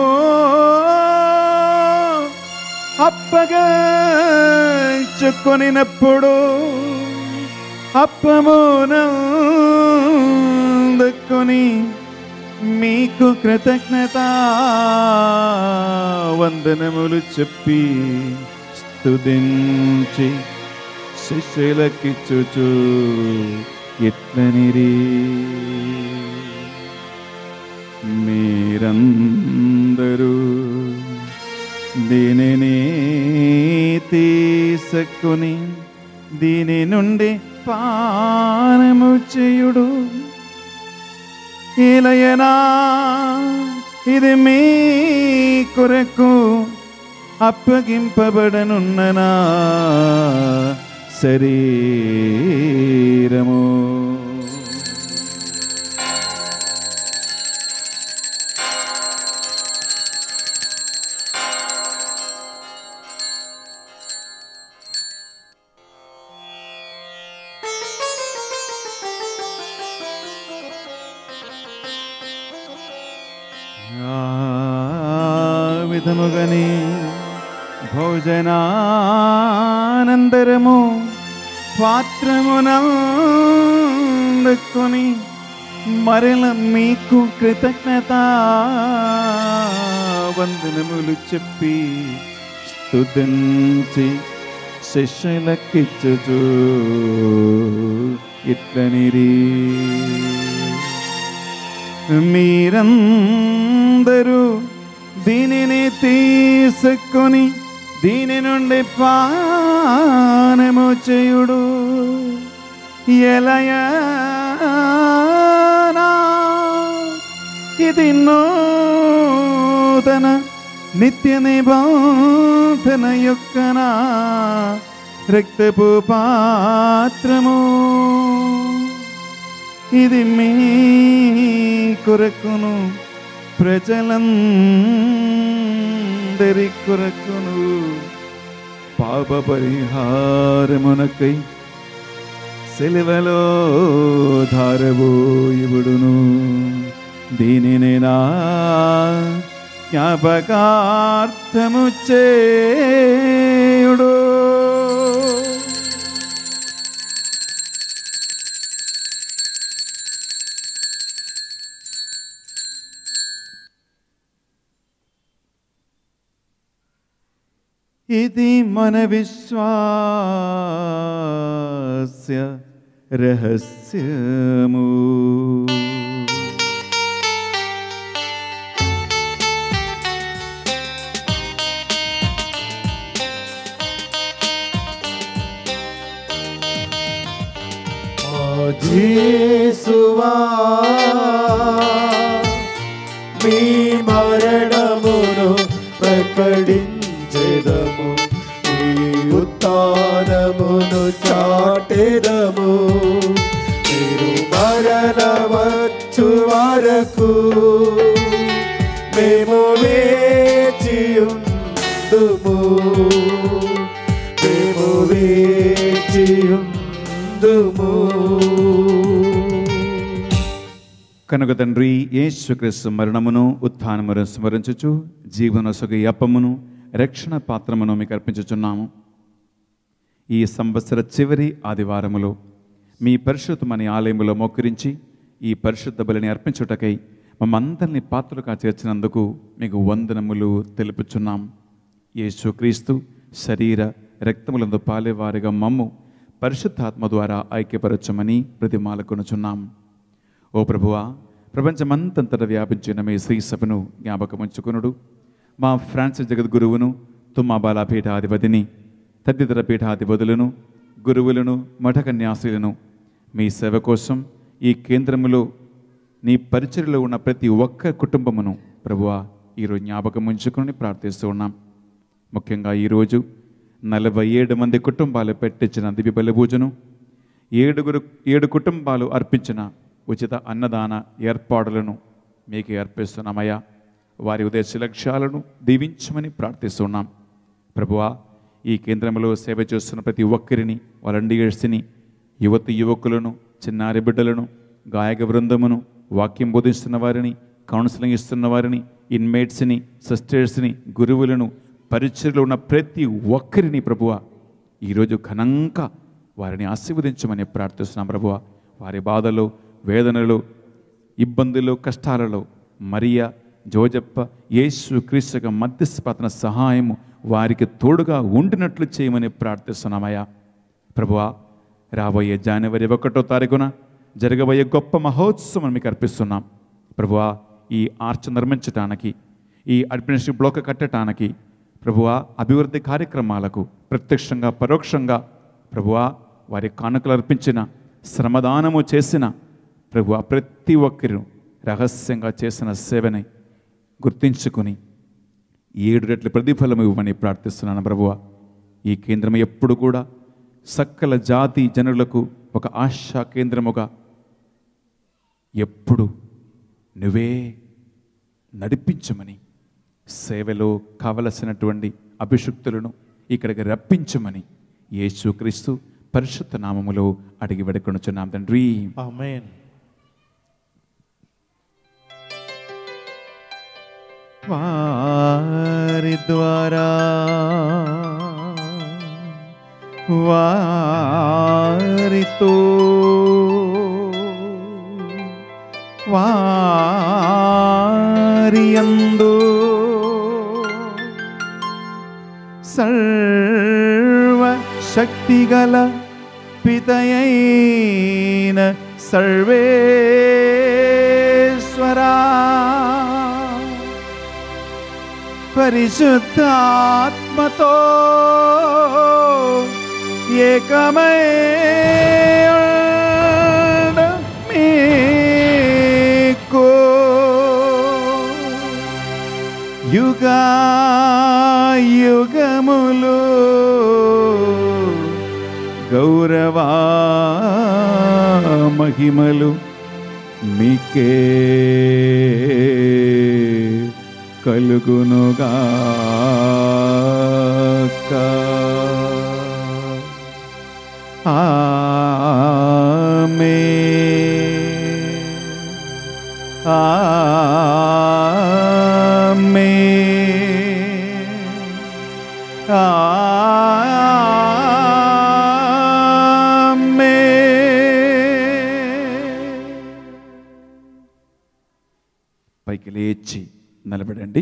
అప్పగించుకొనినప్పుడు అప్పమునందుకొని మీకు కృతజ్ఞత వందనములు చెప్పి స్తుతించి శిష్యులకిచ్చుచు ఇట్లనిరి, మీరందరూ దీనిని తీసుకొని దీని నుండి పానము చేయుడు. ఇలయనా ఇది మీ కొరకు అప్పగింపబడనున్ననా శరీరము. విధముగని భోజనానంతరము పాత్రమునందుకొని మరల మీకు కృతజ్ఞత వందనములు చెప్పి స్తుతించి శిష్యులకిచ్చుచు ఇట్లనిరి, మీరందరూ దీనిని తీసుకొని దీని నుండి పానము చేయుడు. ఎలయనా ఇది నూతన నిత్య నిబంధన యొక్క నా రక్తపు పాత్రము. ఇది మీ కొరకును ప్రజలందరి కొరకును పాప పరిహారమునకై సిలువలో ధారబోయబడును. దీనిని నా జ్ఞాపకార్థము చేయుడు. ఇది మన విశ్వాస్య రహస్యము. యేసువా మీ మరణమును ప్రకటించెదము, ఈ ఉత్థానమును చాటెదము. మీరు మరణవచ్చు వరకు మేము వేచియుందుము, మేము వేచియుందుము. కనుక తండ్రి యేసుక్రీస్తు మరణమును ఉత్థానమును స్మరించుచు జీవనొసగు ఈ అప్పమును రక్షణ పాత్రమును మీకు అర్పించుచున్నాము. ఈ సంవత్సర చివరి ఆదివారములో మీ పరిశుద్ధమని ఆలయములో మోకరించి ఈ పరిశుద్ధ బలిని అర్పించుటకై మమ్మందరినీ పాత్రలుగా చేర్చినందుకు మీకు వందనములు తెలుపుచున్నాం. యేసుక్రీస్తు శరీర రక్తములందు పాలేవారిగా మమ్ము పరిశుద్ధాత్మ ద్వారా ఐక్యపరచమని ప్రతిమాలకొనుచున్నాం. ఓ ప్రభువా, ప్రపంచమంతంతట వ్యాపించిన మీ శ్రీ సభను జ్ఞాపకముంచుకునుడు. మా ఫ్రాన్సిస్ జగద్గురువును, తుమ్మాబాల పీఠాధిపతిని, తదితర పీఠాధిపతులను, గురువులను, మఠకన్యాసులను మీ సేవ కోసం ఈ కేంద్రములో నీ పరిచర్యలో ఉన్న ప్రతి ఒక్క కుటుంబమును ప్రభువా ఈరోజు జ్ఞాపకముంచుకుని ప్రార్థిస్తూ ఉన్నాం. ముఖ్యంగా ఈరోజు 47 మంది కుటుంబాలు పెట్టించిన దివ్య బలి పూజను, 7 కుటుంబాలు అర్పించిన ఉచిత అన్నదాన ఏర్పాటులను మీకు అర్పిస్తున్నామయ్యా. వారి ఉద్దేశ లక్ష్యాలను దీవించమని ప్రార్థిస్తున్నాం. ప్రభువా, ఈ కేంద్రంలో సేవ చేస్తున్న ప్రతి ఒక్కరిని, వాలంటీర్స్ని, యువకులను, చిన్నారి బిడ్డలను, గాయక బృందమును, వాక్యం బోధిస్తున్న వారిని, కౌన్సిలింగ్ ఇస్తున్న వారిని, ఇన్మేట్స్ని, సిస్టర్స్ని, గురువులను, పరిచర్లో ఉన్న ప్రతి ఒక్కరిని ప్రభువా ఈరోజు ఘనంగా వారిని ఆశీర్వదించమని ప్రార్థిస్తున్నాం. ప్రభువా, వారి బాధలో, వేదనలో, ఇబ్బందుల్లో, కష్టాలలో మరియా, జోజప్ప, యేసు క్రీస్తుగా మధ్యస్థపాతన సహాయము వారికి తోడుగా ఉండినట్లు చేయమని ప్రార్థిస్తున్నామయ్యా. ప్రభువా, రాబోయే జనవరి 1వ తారీఖున జరగబోయే గొప్ప మహోత్సవం మీకు అర్పిస్తున్నాం. ప్రభువా, ఈ ఆర్చ్ నిర్మించటానికి, ఈ అడ్మినిస్ట్రేటివ్ బ్లాక్ కట్టడానికి, ప్రభువా అభివృద్ధి కార్యక్రమాలకు ప్రత్యక్షంగా పరోక్షంగా ప్రభువా వారి కానుకలు అర్పించిన, శ్రమదానము చేసిన ప్రభువా ప్రతి ఒక్కరు రహస్యంగా చేసిన సేవని గుర్తించుకుని 7 రెట్ల ప్రతిఫలం ఇవ్వమని ప్రార్థిస్తున్నాను. ప్రభువా, ఈ కేంద్రం ఎప్పుడు కూడా సకల జాతి జనులకు ఒక ఆశా కేంద్రముగా ఎప్పుడు నువ్వే నడిపించమని, సేవలో కావలసినటువంటి అభిషుక్తులను ఇక్కడికి రప్పించమని యేసుక్రీస్తు పరిశుద్ధ నామములో అడిగి వేడుకొనుచున్నాం తండ్రి. ఆమేన్. వారి ద్వారా వారితో వారియందు సర్వ శక్తిగల పితయైన సర్వేశ్వరా పరిశుద్ధాత్మతో ఏకమై మీకు యుగా యుగములు గౌరవ మహిమలు మీకే కలుగునుగాక. ఆమేన్. ఆమేన్. ఆమేన్. పైకి లేచి నిలబడండి.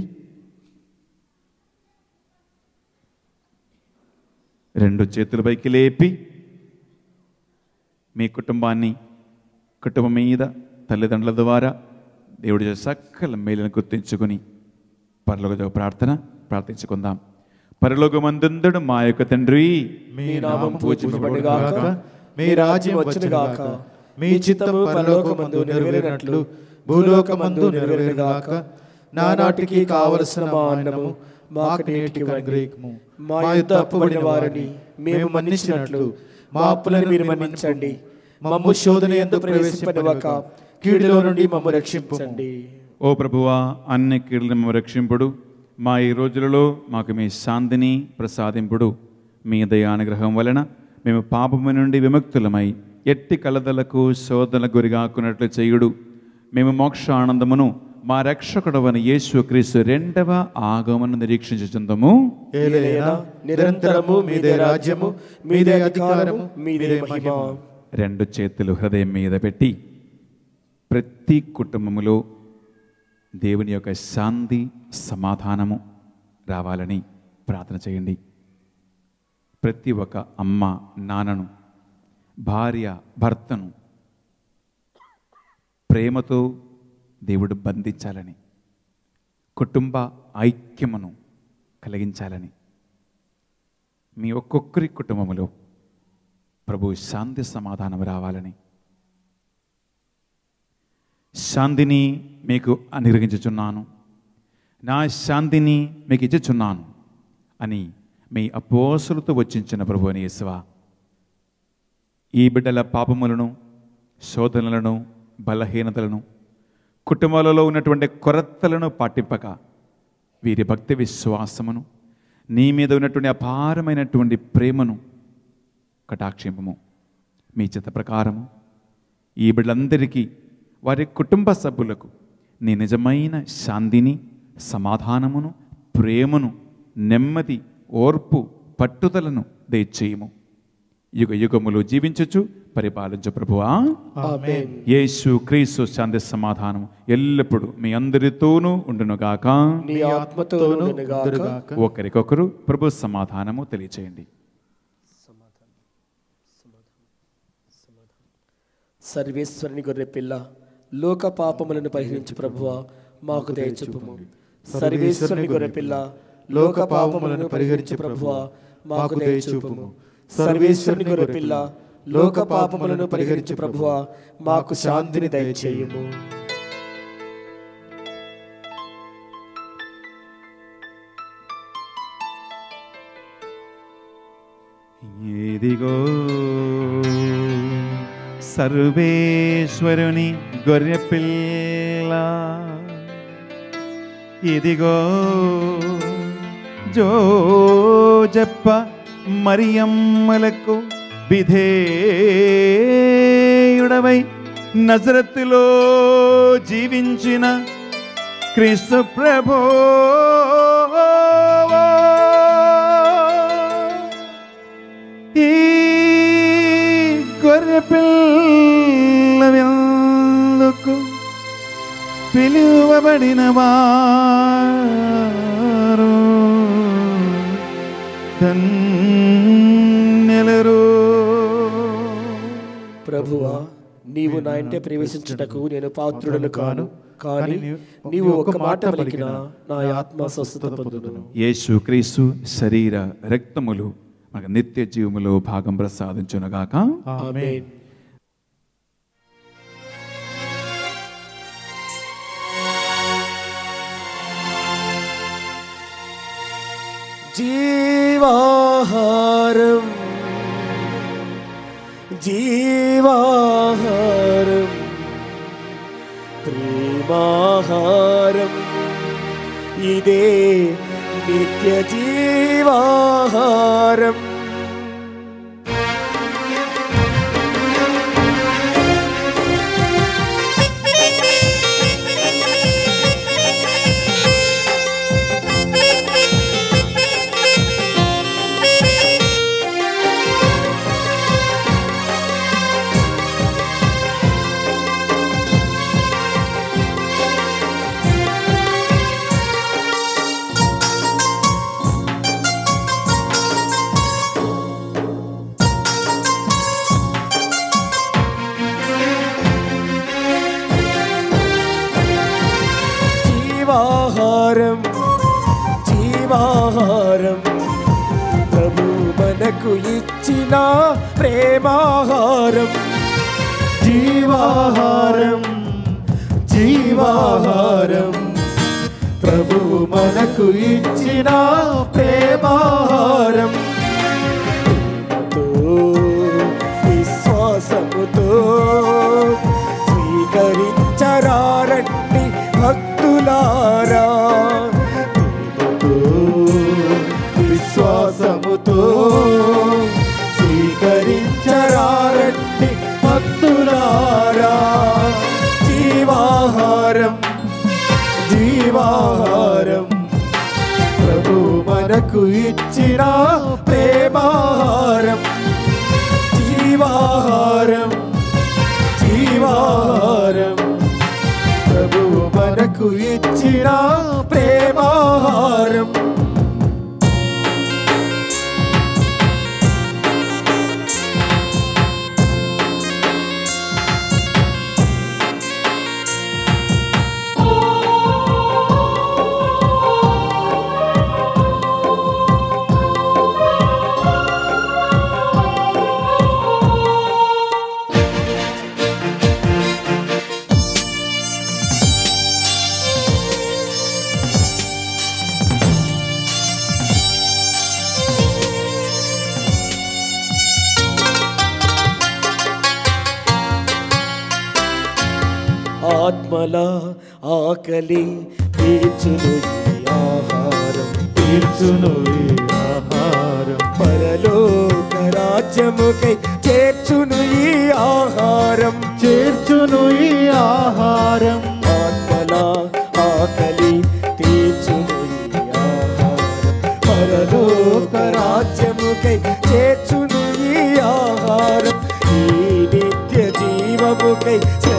2 చేతుల పైకి లేపి మీ కుటుంబం మీద తల్లిదండ్రుల ద్వారా దేవుడి సకల మేలును గుర్తించుకుని పరలోక ప్రార్థించుకుందాం. పరలోకమందుందుడు మా యొక్క తండ్రి, మీ నామం పూజింపబడుగాక, మీ రాజ్యం వచ్చునుగాక, మీ చిత్తము పరలోకమందు నెరవేరినట్లు భూలోకమందు నెరవేరుగాక. నానాటికి కావలసిన మా అన్నము మాకు నేటికి అనుగ్రహించుము. మా యొద్ద అప్పుబడిన వారిని మేము మన్నించినట్లు మా అప్పులను మీరు మన్నించండి. మమ్ము శోధన యందు ప్రవేశింపనివ్వక కీడులో నుండి మమ్ము రక్షించండి. ఓ ప్రభువా, అన్ని కీడులను మమ్ము రక్షింపుడు. మా ఈ రోజులలో మాకు మీ శాంతిని ప్రసాదింపుడు. మీ దయానుగ్రహం వలన మేము పాపము నుండి విముక్తులమై ఎట్టి కలదలకు శోధనలకు గురిగాకున్నట్లు చేయుడు. మేము మోక్షానందమును మా రక్షకుడవని యేసుక్రీస్తు రెండవ ఆగమను నిరీక్షించుచుందము. నిరంతరము మీదే రాజ్యము, మీదే అధికారము, మీదే మహిమ. రెండు చేతులు హృదయం మీద పెట్టి ప్రతి కుటుంబములో దేవుని యొక్క శాంతి సమాధానము రావాలని ప్రార్థన చేయండి. ప్రతి ఒక్క అమ్మ నాన్నను, భార్య భర్తను ప్రేమతో దేవుడు బంధించాలని, కుటుంబ ఐక్యమును కలిగించాలని, మీ ఒక్కొక్కరి కుటుంబములో ప్రభు శాంతి సమాధానం రావాలని, శాంతిని మీకు అనుగ్రహించుచున్నాను, నా శాంతిని మీకు ఇచ్చుచున్నాను అని మీ అపోసలతో వచ్చించిన ప్రభు అని యేసువా, ఈ బిడ్డల పాపములను, శోధనలను, బలహీనతలను, కుటుంబాలలో ఉన్నటువంటి కొరతలను పాటింపక వీరి భక్తి విశ్వాసమును, నీ మీద ఉన్నటువంటి అపారమైనటువంటి ప్రేమను కటాక్షింపము. మీ చిత్త ప్రకారము ఈ బిడ్డలందరికీ, వారి కుటుంబ సభ్యులకు నీ నిజమైన శాంతిని, సమాధానమును, ప్రేమను, నెమ్మది, ఓర్పు, పట్టుదలను దయచేయము. యుగ యుగములు జీవించుచు పరిపాలించు ప్రభువా. ఆమేన్. యేసు క్రీస్తు శాంతి సమాధానము ఎల్లప్పుడూ మీ అందరితోనూ ఉండునుగాక. నీ ఆత్మతోనూ ఉండునుగాక. ఒకరికొకరు ప్రభు సమాధానము తెలియచేయండి. సర్వేశ్వరుని గొర్రె పిల్ల, లోక పాపములను పరిహరించు ప్రభువా, మాకు దయచూపుము. సర్వేశ్వరుని గొర్రె పిల్ల, లోక పాపములను పరిహరించు ప్రభువా, మాకు దయచూపుము. సర్వేశ్వరుని గొర్రె పిల్ల, లోక పాపములను పరిహరించు ప్రభువా, మాకు శాంతిని దయచేయుము. ఇదిగో సర్వేశ్వరుని గొర్రె పిల్ల, ఇదిగో జోజప్ప మరియమ్మలకు విధేయుడవై నజరత్తులో జీవించిన క్రీస్తు ప్రభు, ఈ గొర్రె పిల్లకు పిలువబడిన వారు ధన్యులరు. ప్రభువా, నీవు నా ఇంటే ప్రవేశించుటకు నేను పాత్రుడను కాను, కానీ నీవు ఒక మాట పలికినా నా ఆత్మ స్వస్థత పొందును. యేసు క్రీస్తు శరీర రక్తములు మనకు నిత్య జీవములో భాగం ప్రసాదించునుగాక. ఆమేన్. జీవాహారం, జీవాహారం, ప్రేమాహారం, ఇదే నిత్య జీవాహారం. జీవాహారం ప్రభు మనకు ఇచ్చిన ప్రేమాహారం జీవాహారం జీవాహారం ప్రభు మనకు ఇచ్చిన ప్రేమాహారం విశ్వాసముతో స్వీకరించరారండి భక్తులారా విశ్వాసముతో స్వీకరించరారండి భక్తులారా జీవాహారం జీవాహారం ప్రభు మనకు ఇచ్చిన ప్రేమాహారం జీవాహారం జీవాహారం ప్రభు మనకు ఇచ్చిన ప్రేమాహారం ఆత్మల ఆకలి తీర్చును ఈ ఆహారం తీర్చును ఈ ఆహారం పరలోక రాజ్యముకై చేర్చును ఈ ఆహారం చేర్చును ఈ ఆహారం ఆత్మల ఆకలి తీర్చును ఈ ఆహారం పరలోక రాజ్యముకై చేర్చును ఈ ఆహారం ఈ నిత్య జీవముకై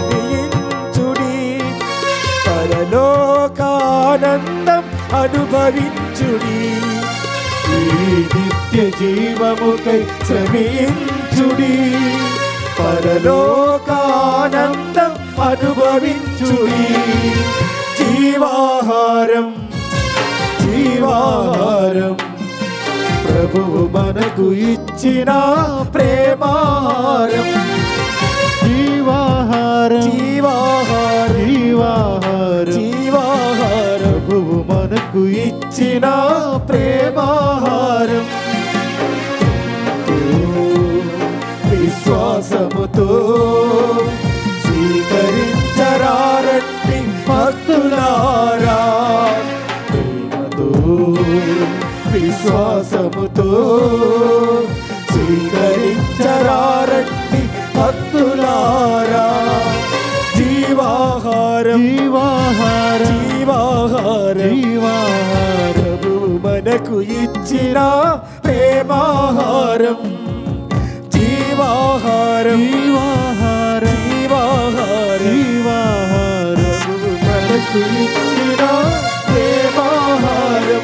పరలోకానందం అనుభవించుడి ఈ నిత్య జీవముకై శ్రమించుడి పరలోకానందం అనుభవించుడి జీవాహారం జీవాహారం ప్రభువు మనకు ఇచ్చిన ప్రేమాహారం జీవాహారం జీవాహారం జీవాహారం జీవాహారం ప్రభువు మనకు ఇచ్చిన ప్రేమాహారం విశ్వాసముతో స్వీకరించరారండి భక్తులారా ప్రేమతో విశ్వాసముతో స్వీకరించరారండి భక్తులారా జీవాహారం జీవాహారం జీవాహారం జీవాహారం ప్రభువు మనకు ఇచ్చిన ప్రేమాహారం జీవాహారం జీవాహారం జీవాహారం జీవాహారం ప్రభువు మనకు ఇచ్చిన ప్రేమాహారం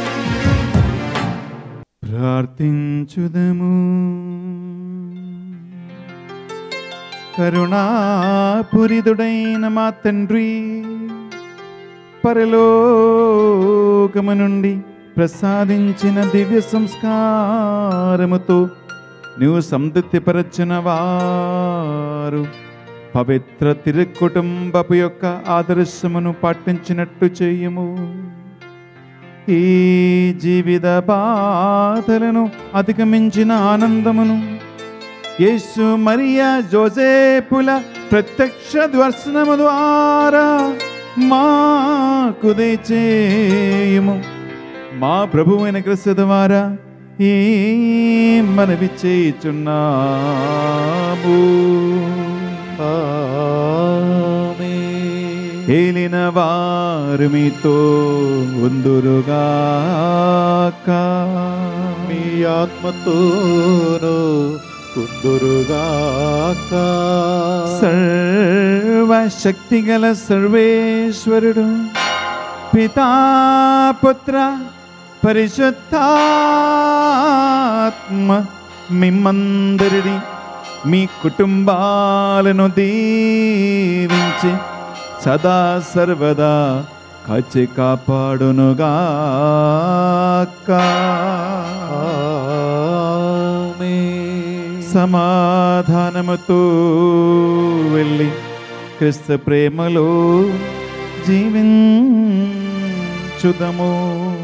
ప్రార్థించుదము. కరుణాపురిదుడైన మా తండ్రి, పరలోకము నుండి ప్రసాదించిన దివ్య సంస్కారముతో నువ్వు సంతృప్తిపరచిన వారు పవిత్ర తిరుకుటుంబపు యొక్క ఆదర్శమును పాటించినట్టు చేయము. ఈ జీవిత బాధలను అధిగమించిన ఆనందమును యేసు మరియా జోసేపుల ప్రత్యక్ష దర్శనము ద్వారా మాకు దయచేయము. మా ప్రభువైన క్రీస్తు ద్వారా ఈ మనవి చేయుచున్నాము. ఏలిన వారు మీతో ఉందురుగాక, మీ ఆత్మతోను ఉందురుగాక. సర్వశక్తిగల సర్వేశ్వరుడు పితా పుత్ర పరిశుద్ధాత్మ మిమ్మందరిని మీ కుటుంబాలను దీవించి సదా సర్వదా కాచి కాపాడునుగాక. ఆమేన్. సమాధానముతో వెళ్ళి క్రీస్తు ప్రేమలో జీవించుదము.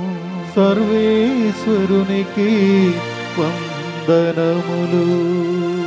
సర్వేశ్వరునికి వందనములు.